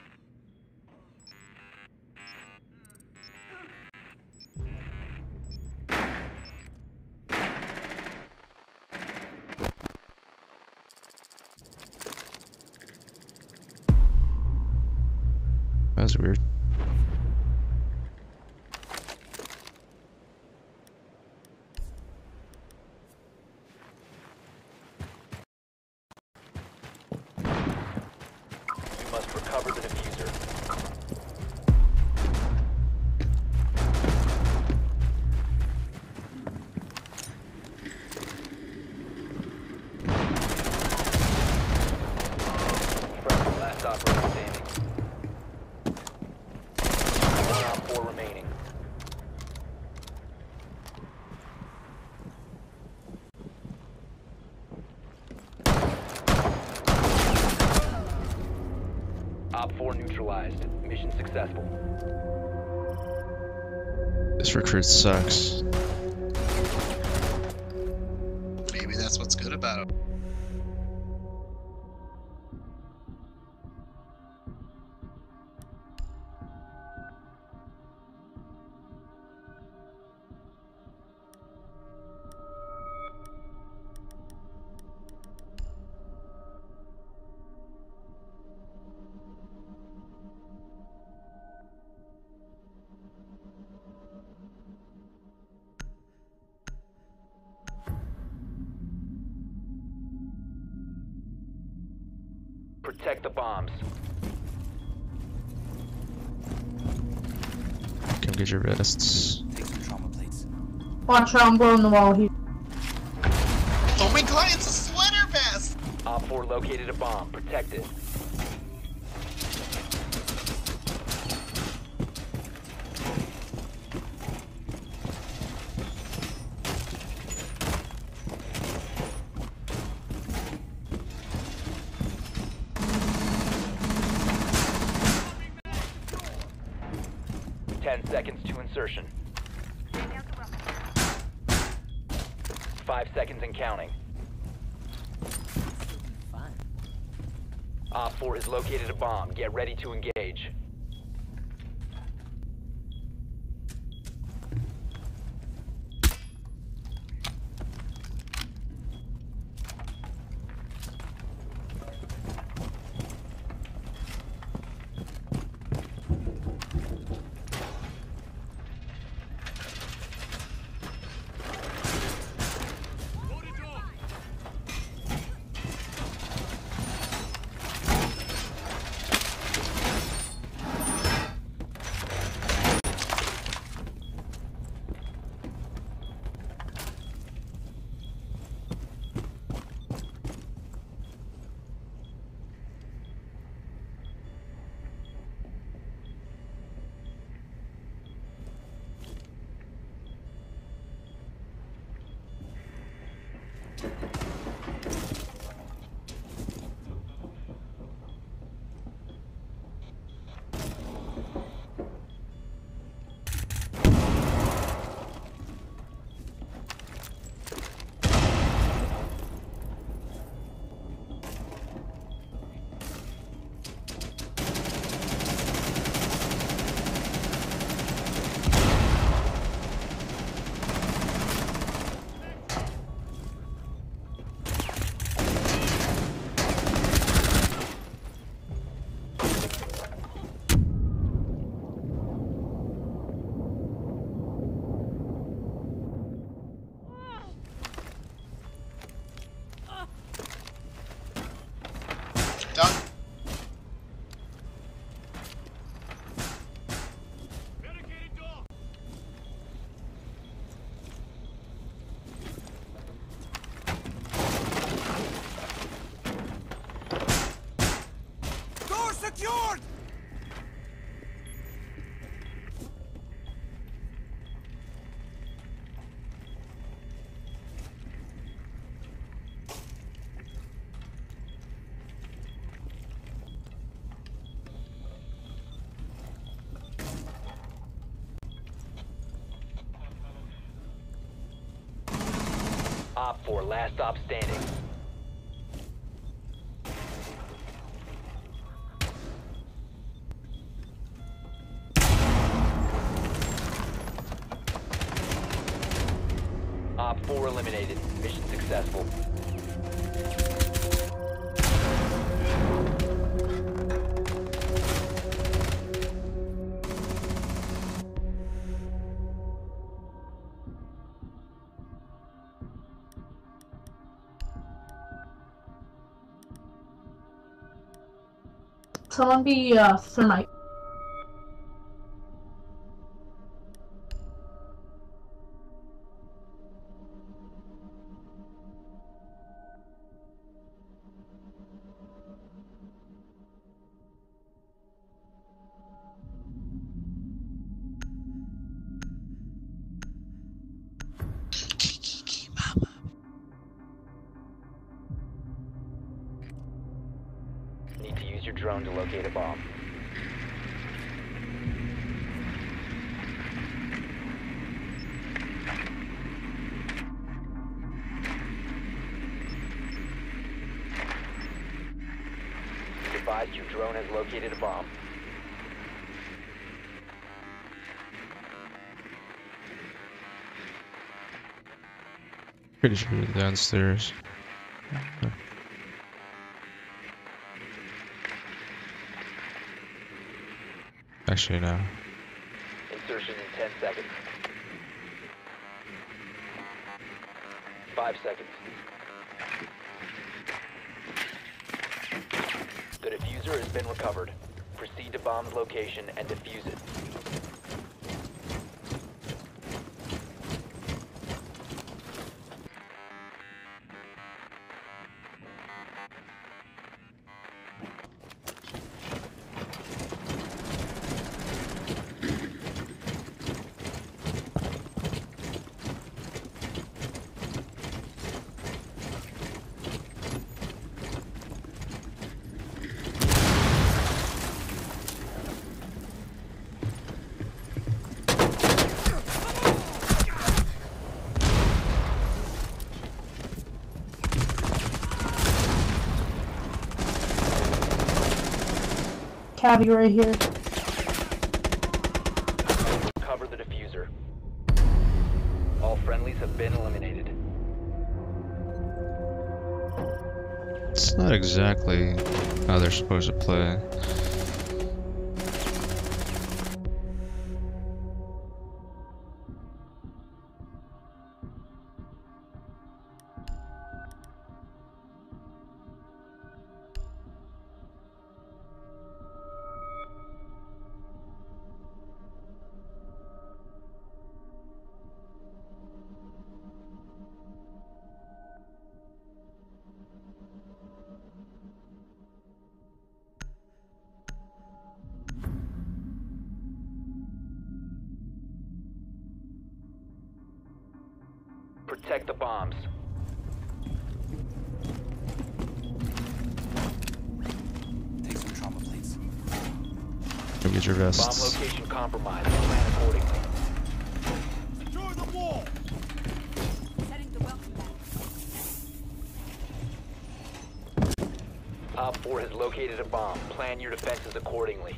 was weird. You must recover the diffuser. Friendly, last operator standing. One op four remaining. Op four neutralized. Mission successful. This recruit sucks. Maybe that's what's good about it. Protect the bombs. Come get your vests. Take some trauma plates. Watch out, I'm blowing the wall here. Oh my god, it's a sweater vest! Op four located a bomb. Protect it. Ten seconds to insertion. Five seconds and counting. Fun. Op four has located a bomb. Get ready to engage. Done. Door secured! Op four, last stop standing. Op four eliminated. Mission successful. Someone be uh, thermite. Need to use your drone to locate a bomb. Be advised your drone has located a bomb. Pretty sure they're downstairs. Actually, no. Insertion in ten seconds. Five seconds. The diffuser has been recovered. Proceed to bomb's location and defuse it. Cabby right here. Cover the diffuser. All friendlies have been eliminated. It's not exactly how they're supposed to play. Protect the bombs. Take some trauma plates. Go get your Bomb vests. location compromised. Plan accordingly. Secure the wall! Setting the welcome mat. Op four has located a bomb. Plan your defenses accordingly.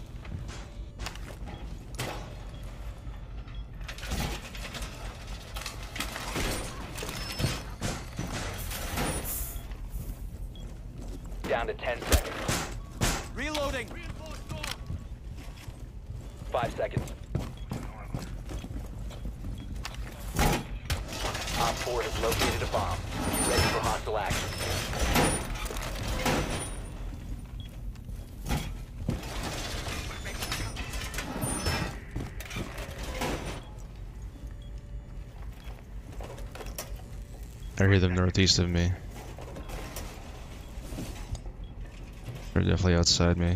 Down to ten seconds. Reloading! Five seconds. Op four has located a bomb. Be ready for hostile action. I hear them northeast of me. They're definitely outside me.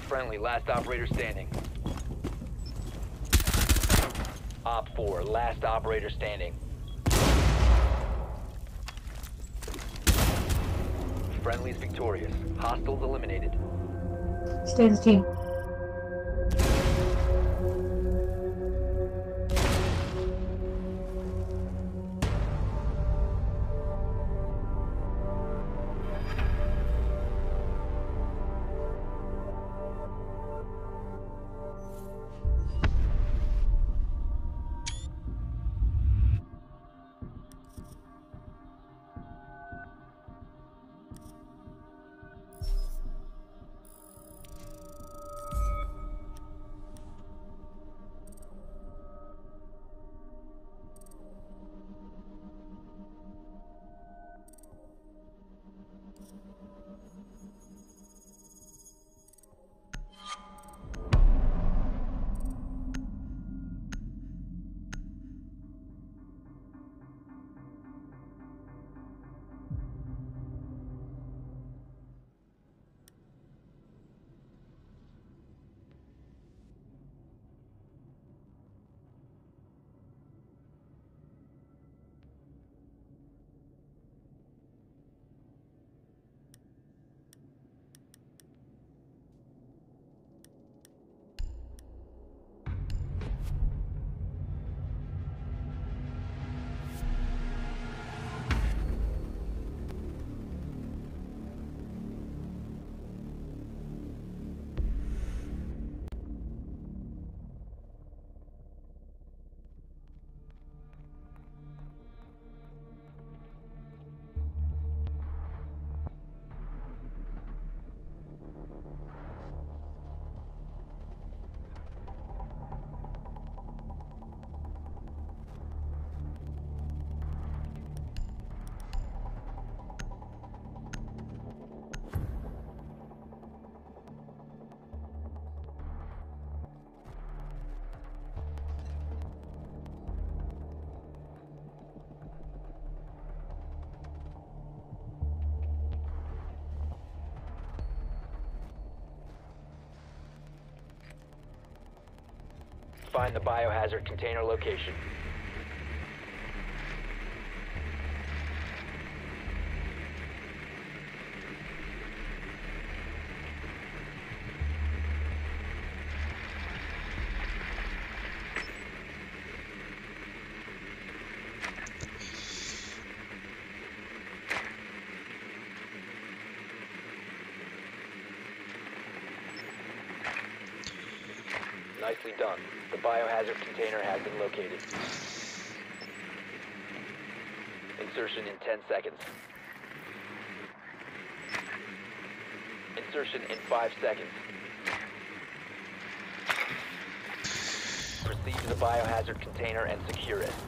Friendly, last operator standing. Op four, last operator standing. Friendly's victorious. Hostiles eliminated. Stay as a team. Find the biohazard container location. Nicely done. The biohazard container has been located. Insertion in ten seconds. Insertion in five seconds. Proceed to the biohazard container and secure it.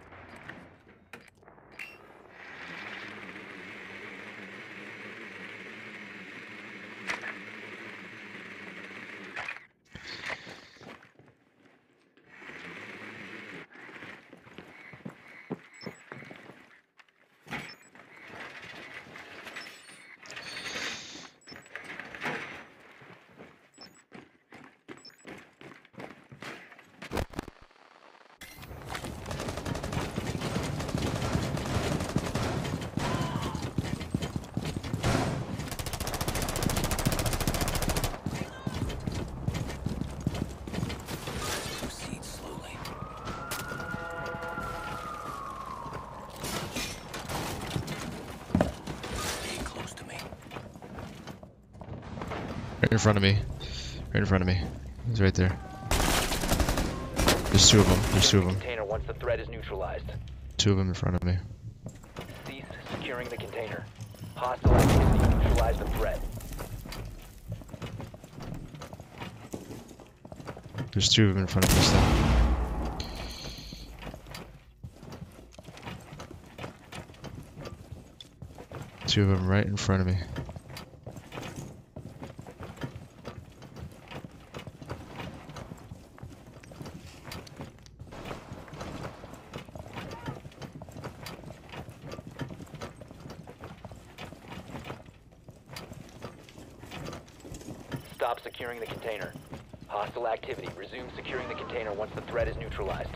Right in front of me. Right in front of me. He's right there. There's two of them. There's two of them. Container once the threat is neutralized. Two of them in front of me. Cease securing the container. Hostile activity neutralize the threat. There's two of them in front of me still. Two of them right in front of me. Stop securing the container. Hostile activity. Resume securing the container once the threat is neutralized.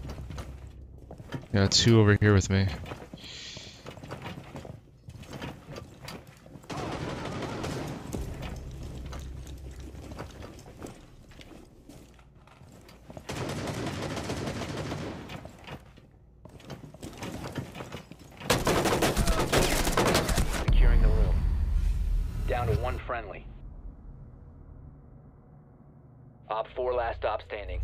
Yeah, two over here with me. Securing the room. Down to one friendly. Op four last stop standing.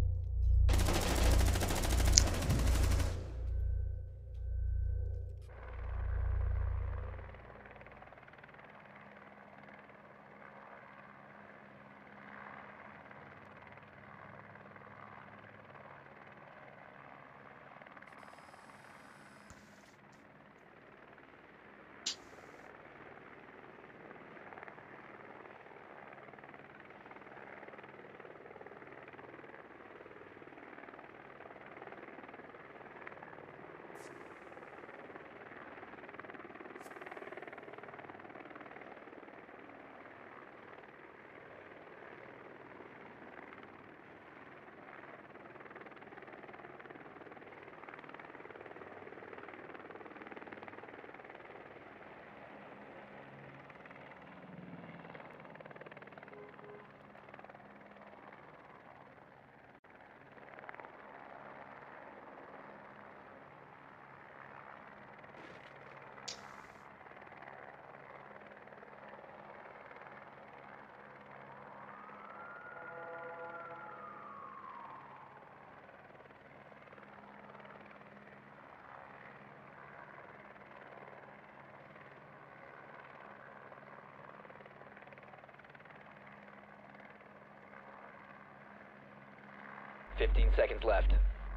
Fifteen seconds left.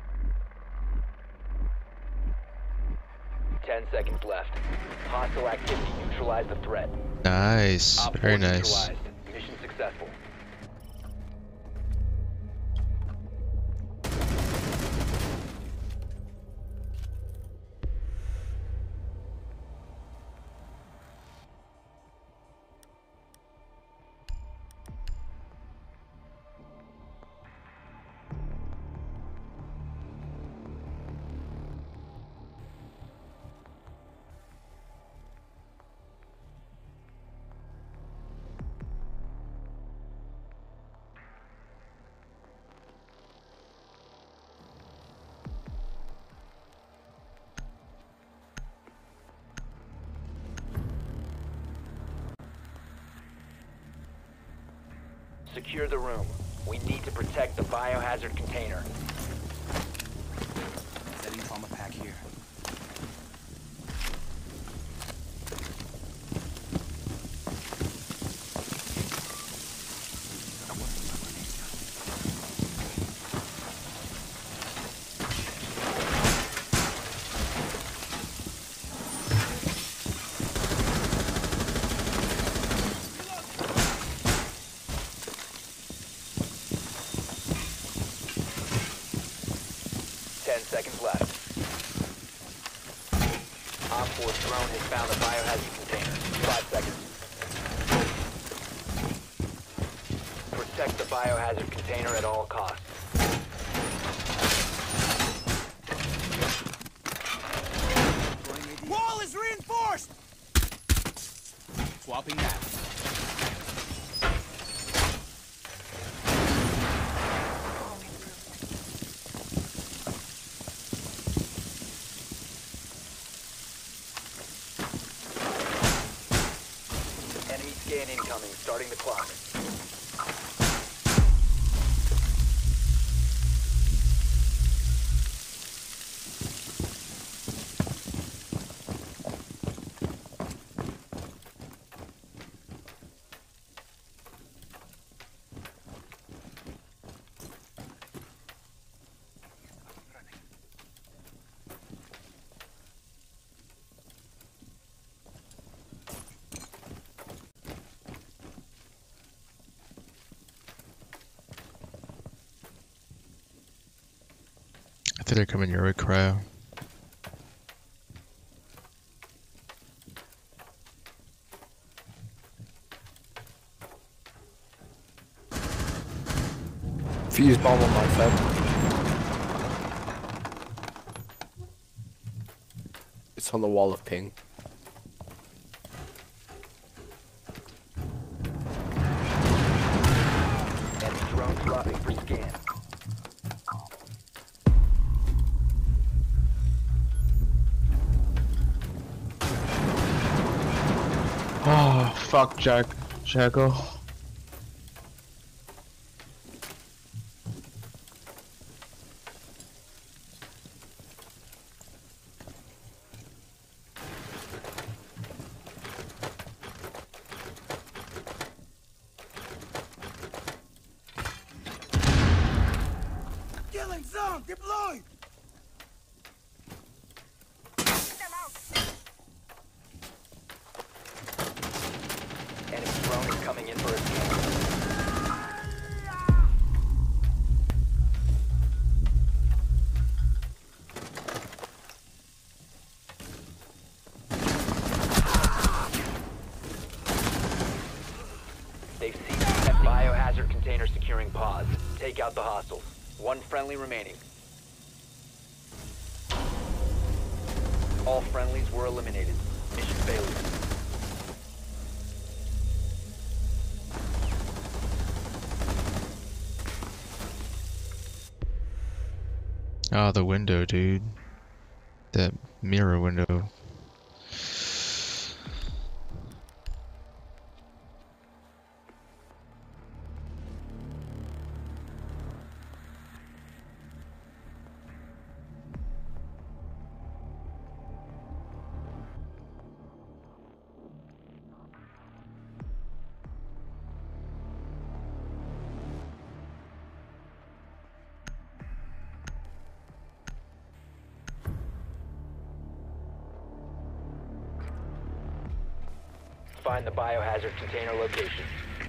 Ten seconds left. Hostile activity. Neutralize the threat. Nice. Op Very four nice. neutralized. Mission successful. Secure the room. We need to protect the biohazard container. Setting trauma pack here. Ten seconds left. Op four drone has found the biohazard container. Five seconds. Protect the biohazard container at all costs. Wall is reinforced! Swapping that. Enemy scan incoming. Starting the clock. I think they're coming your way, Cryo. Fuse bomb on my side. It's on the wall of ping. Enemy drone dropping for scan. Oh, fuck, Jack. Jacko. Killing zone deployed. Enemy drone is coming in for a scan. They've seized a biohazard container securing pods. Take out the hostiles. One friendly remaining. All friendlies were eliminated. Mission failure. Oh, the window, dude. That mirror window. Find the biohazard container location.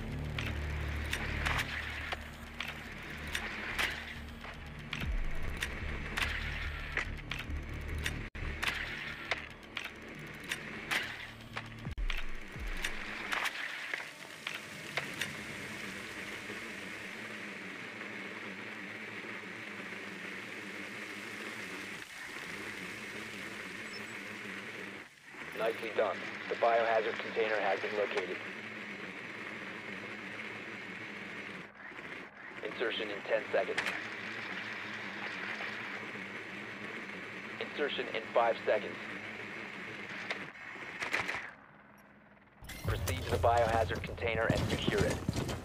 Nicely done. The biohazard container has been located. Insertion in ten seconds. Insertion in five seconds. Proceed to the biohazard container and secure it.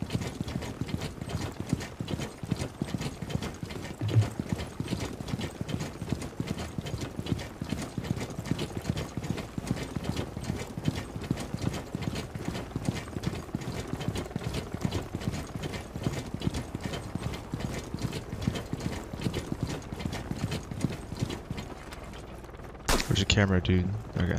Where's your camera, dude? Okay.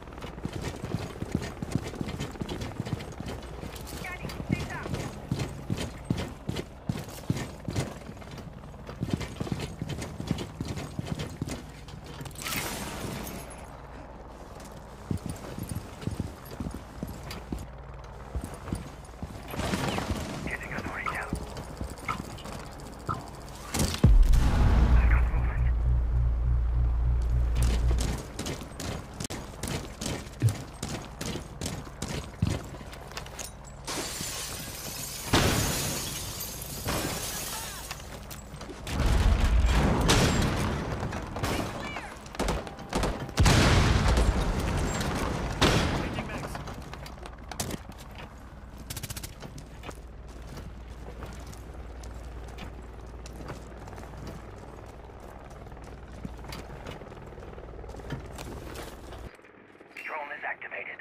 Drone is activated.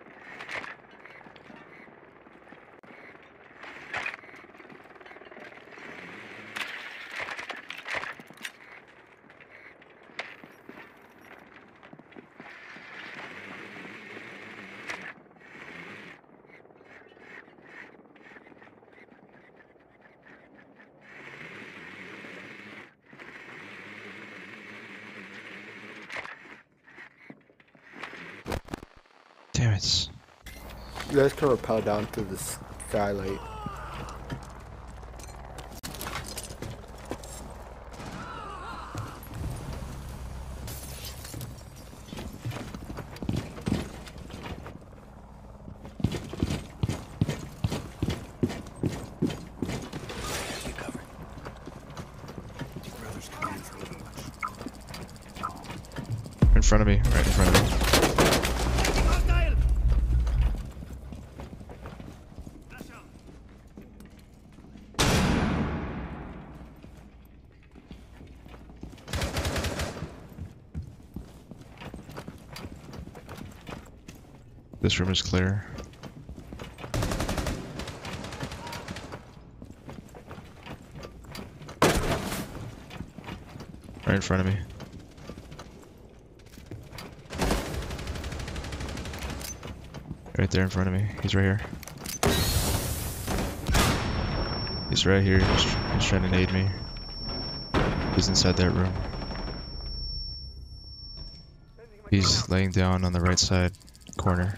Damn it. You guys can rappel down to the skylight. front of me, right in front of me. This room is clear. Right in front of me. Right there in front of me. He's right here. He's right here. He's, he's trying to nade me. He's inside that room. He's laying down on the right side corner.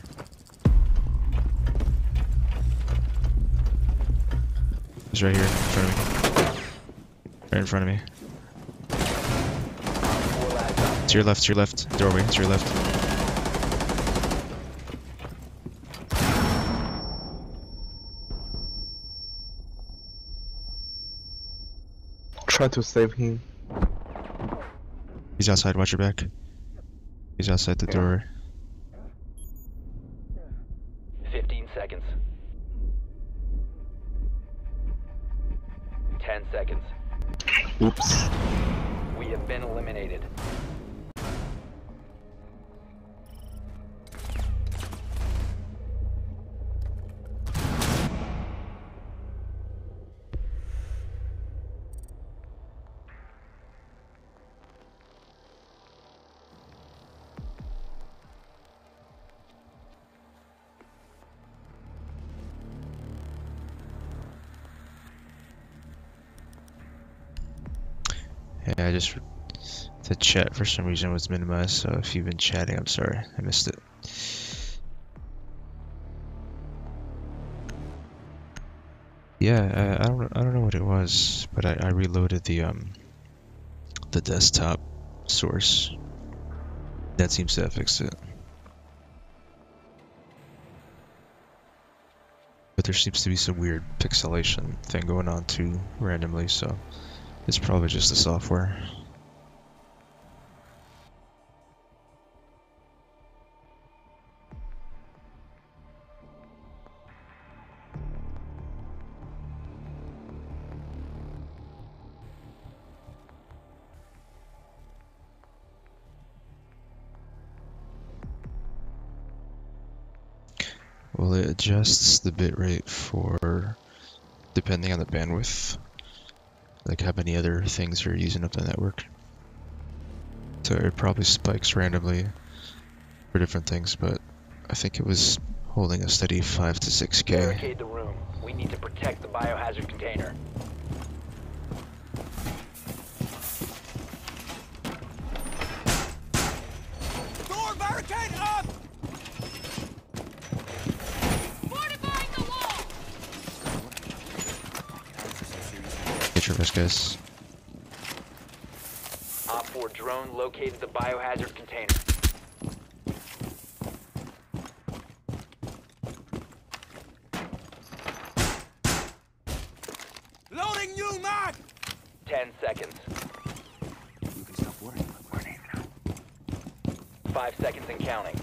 He's right here in front of me. Right in front of me. To your left, to your left. Doorway, to your left. Try to save him. He's outside, watch your back. He's outside the Yeah. door. fifteen seconds. ten seconds. Oops. We have been eliminated. Yeah, I just the chat for some reason was minimized, so if you've been chatting, I'm sorry, I missed it. Yeah, I, I don't I don't know what it was, but I, I reloaded the um the desktop source. That seems to have fixed it. But there seems to be some weird pixelation thing going on too randomly, so it's probably just the software. Well, it adjusts the bitrate for depending on the bandwidth, like how many other things are using up the network. So it probably spikes randomly for different things, but I think it was holding a steady five to six K. Barricade the room. We need to protect the biohazard container. Door barricade up! Fortifying the wall! Get your best guys. Op four drone located the biohazard container. Loading new mag! ten seconds. You can stop worrying about grenade now. five seconds and counting.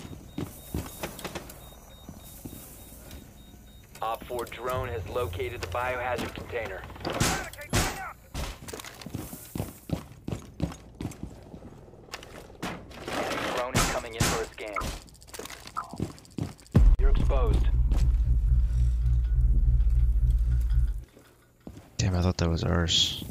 Op four drone has located the biohazard container. Drone is coming in for a scan. You're exposed. Damn, I thought that was ours.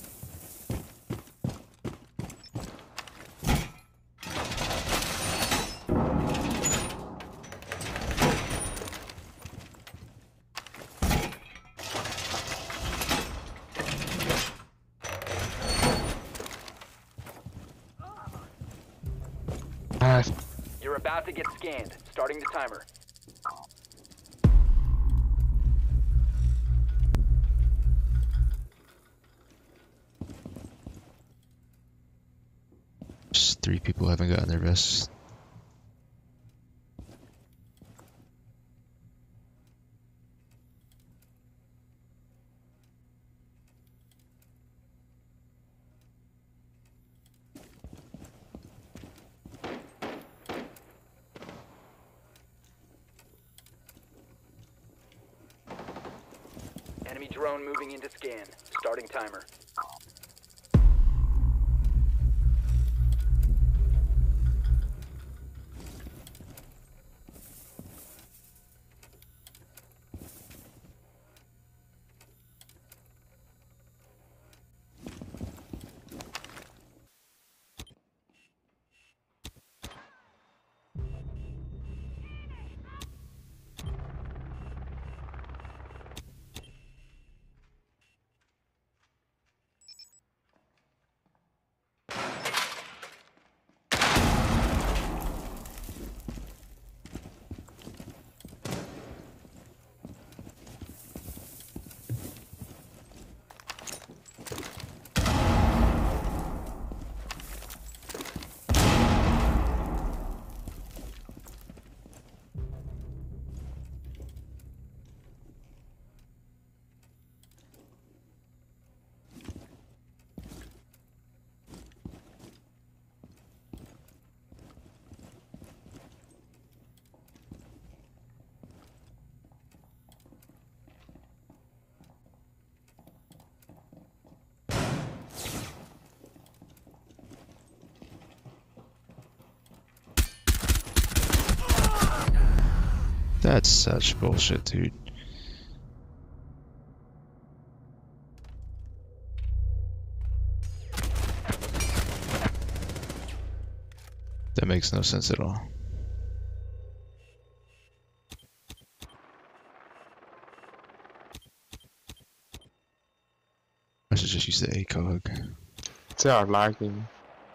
Ah, You're about to get scanned. Starting the timer. Just three people haven't gotten their vests. Enemy drone moving into scan. Starting timer. That's such bullshit, dude. That makes no sense at all. I should just use the ACOG. They are lagging.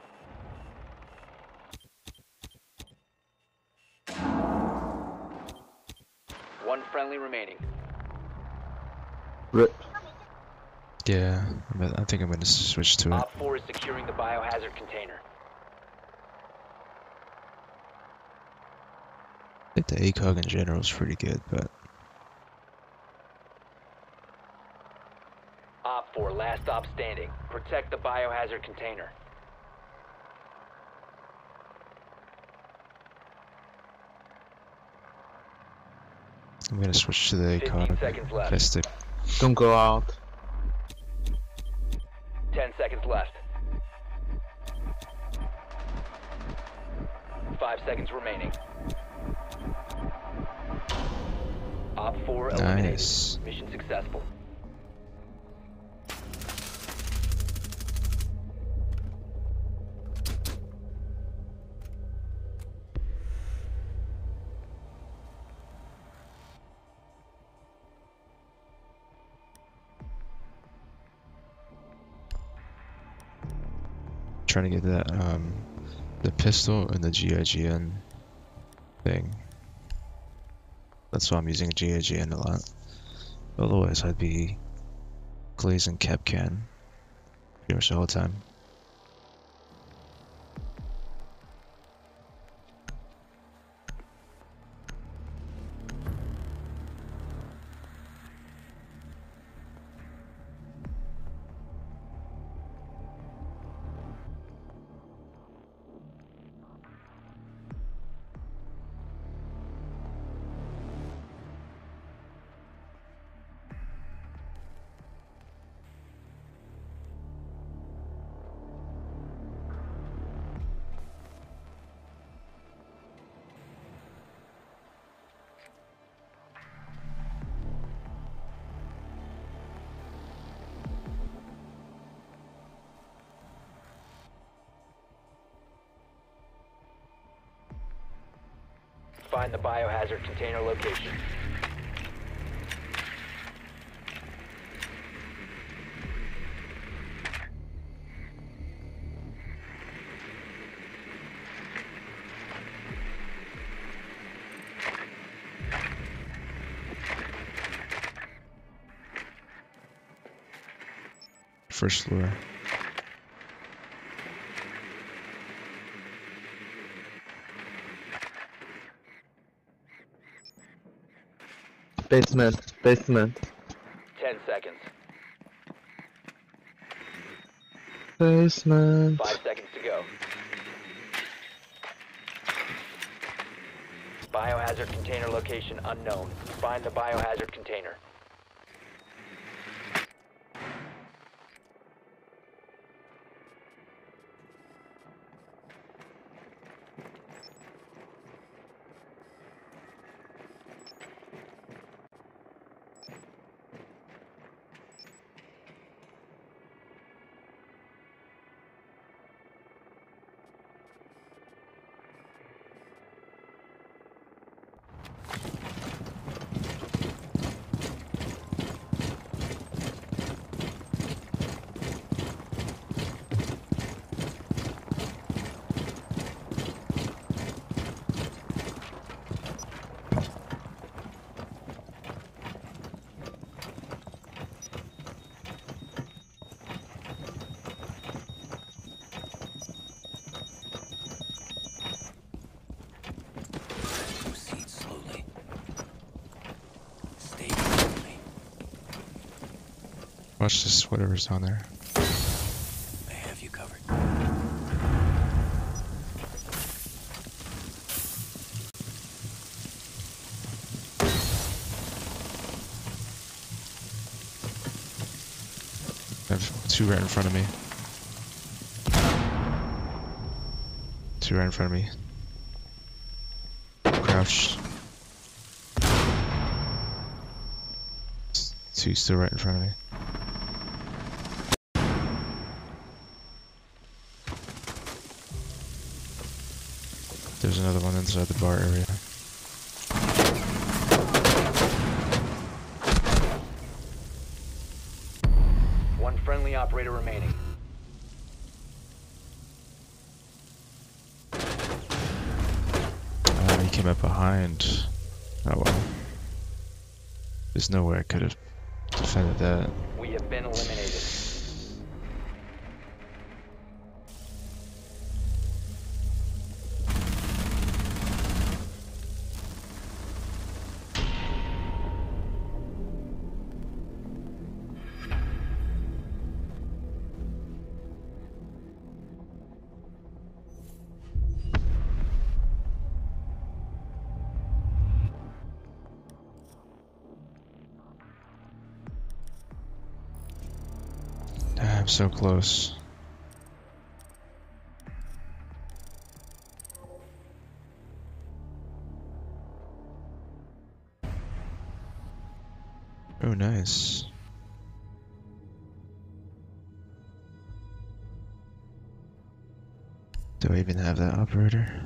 One friendly remaining. Rip. Yeah, I mean, I think I'm gonna switch to it. Op four is securing the biohazard container. I think the ACOG in general is pretty good, but Op four, last stop standing. Protect the biohazard container. I'm gonna switch to the fifteen ACOG. seconds left. Test it. Don't go out. ten seconds left. Five seconds remaining. Op four eliminated. Nice. Mission successful. Trying to get that um the pistol and the G I G N thing. That's why I'm using G I G N a lot. Otherwise I'd be glazing Capcan pretty much the whole time. Find the biohazard container location. First floor. Basement. Basement. Ten seconds. Basement. Five seconds to go. Biohazard container location unknown. Find the biohazard container. Watch this, whatever's down there. I have you covered. I have two right in front of me. Two right in front of me. Crouched. Two still right in front of me. There's another one inside the bar area. One friendly operator remaining. Uh, he came up behind. Oh well. There's no way I could have defended that. We have been eliminated. Ah, I'm so close. Oh, nice. Do I even have that operator?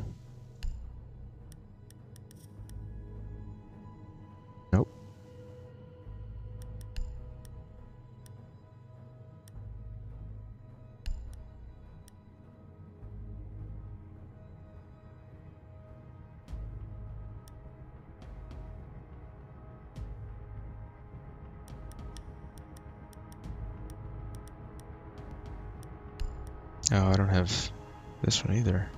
Nope. Oh, I don't have this one either.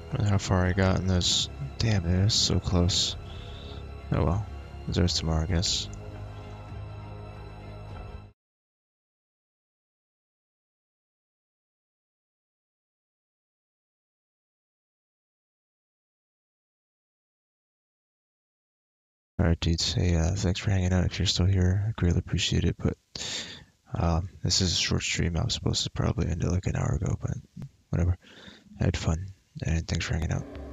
I don't know how far I got in this. Damn it, it's so close. Oh well. There's tomorrow, I guess. Alright, dudes. Hey, uh, thanks for hanging out. If you're still here, I greatly appreciate it. But um, this is a short stream. I was supposed to probably end it like an hour ago, but whatever. I had fun, and thanks for hanging out.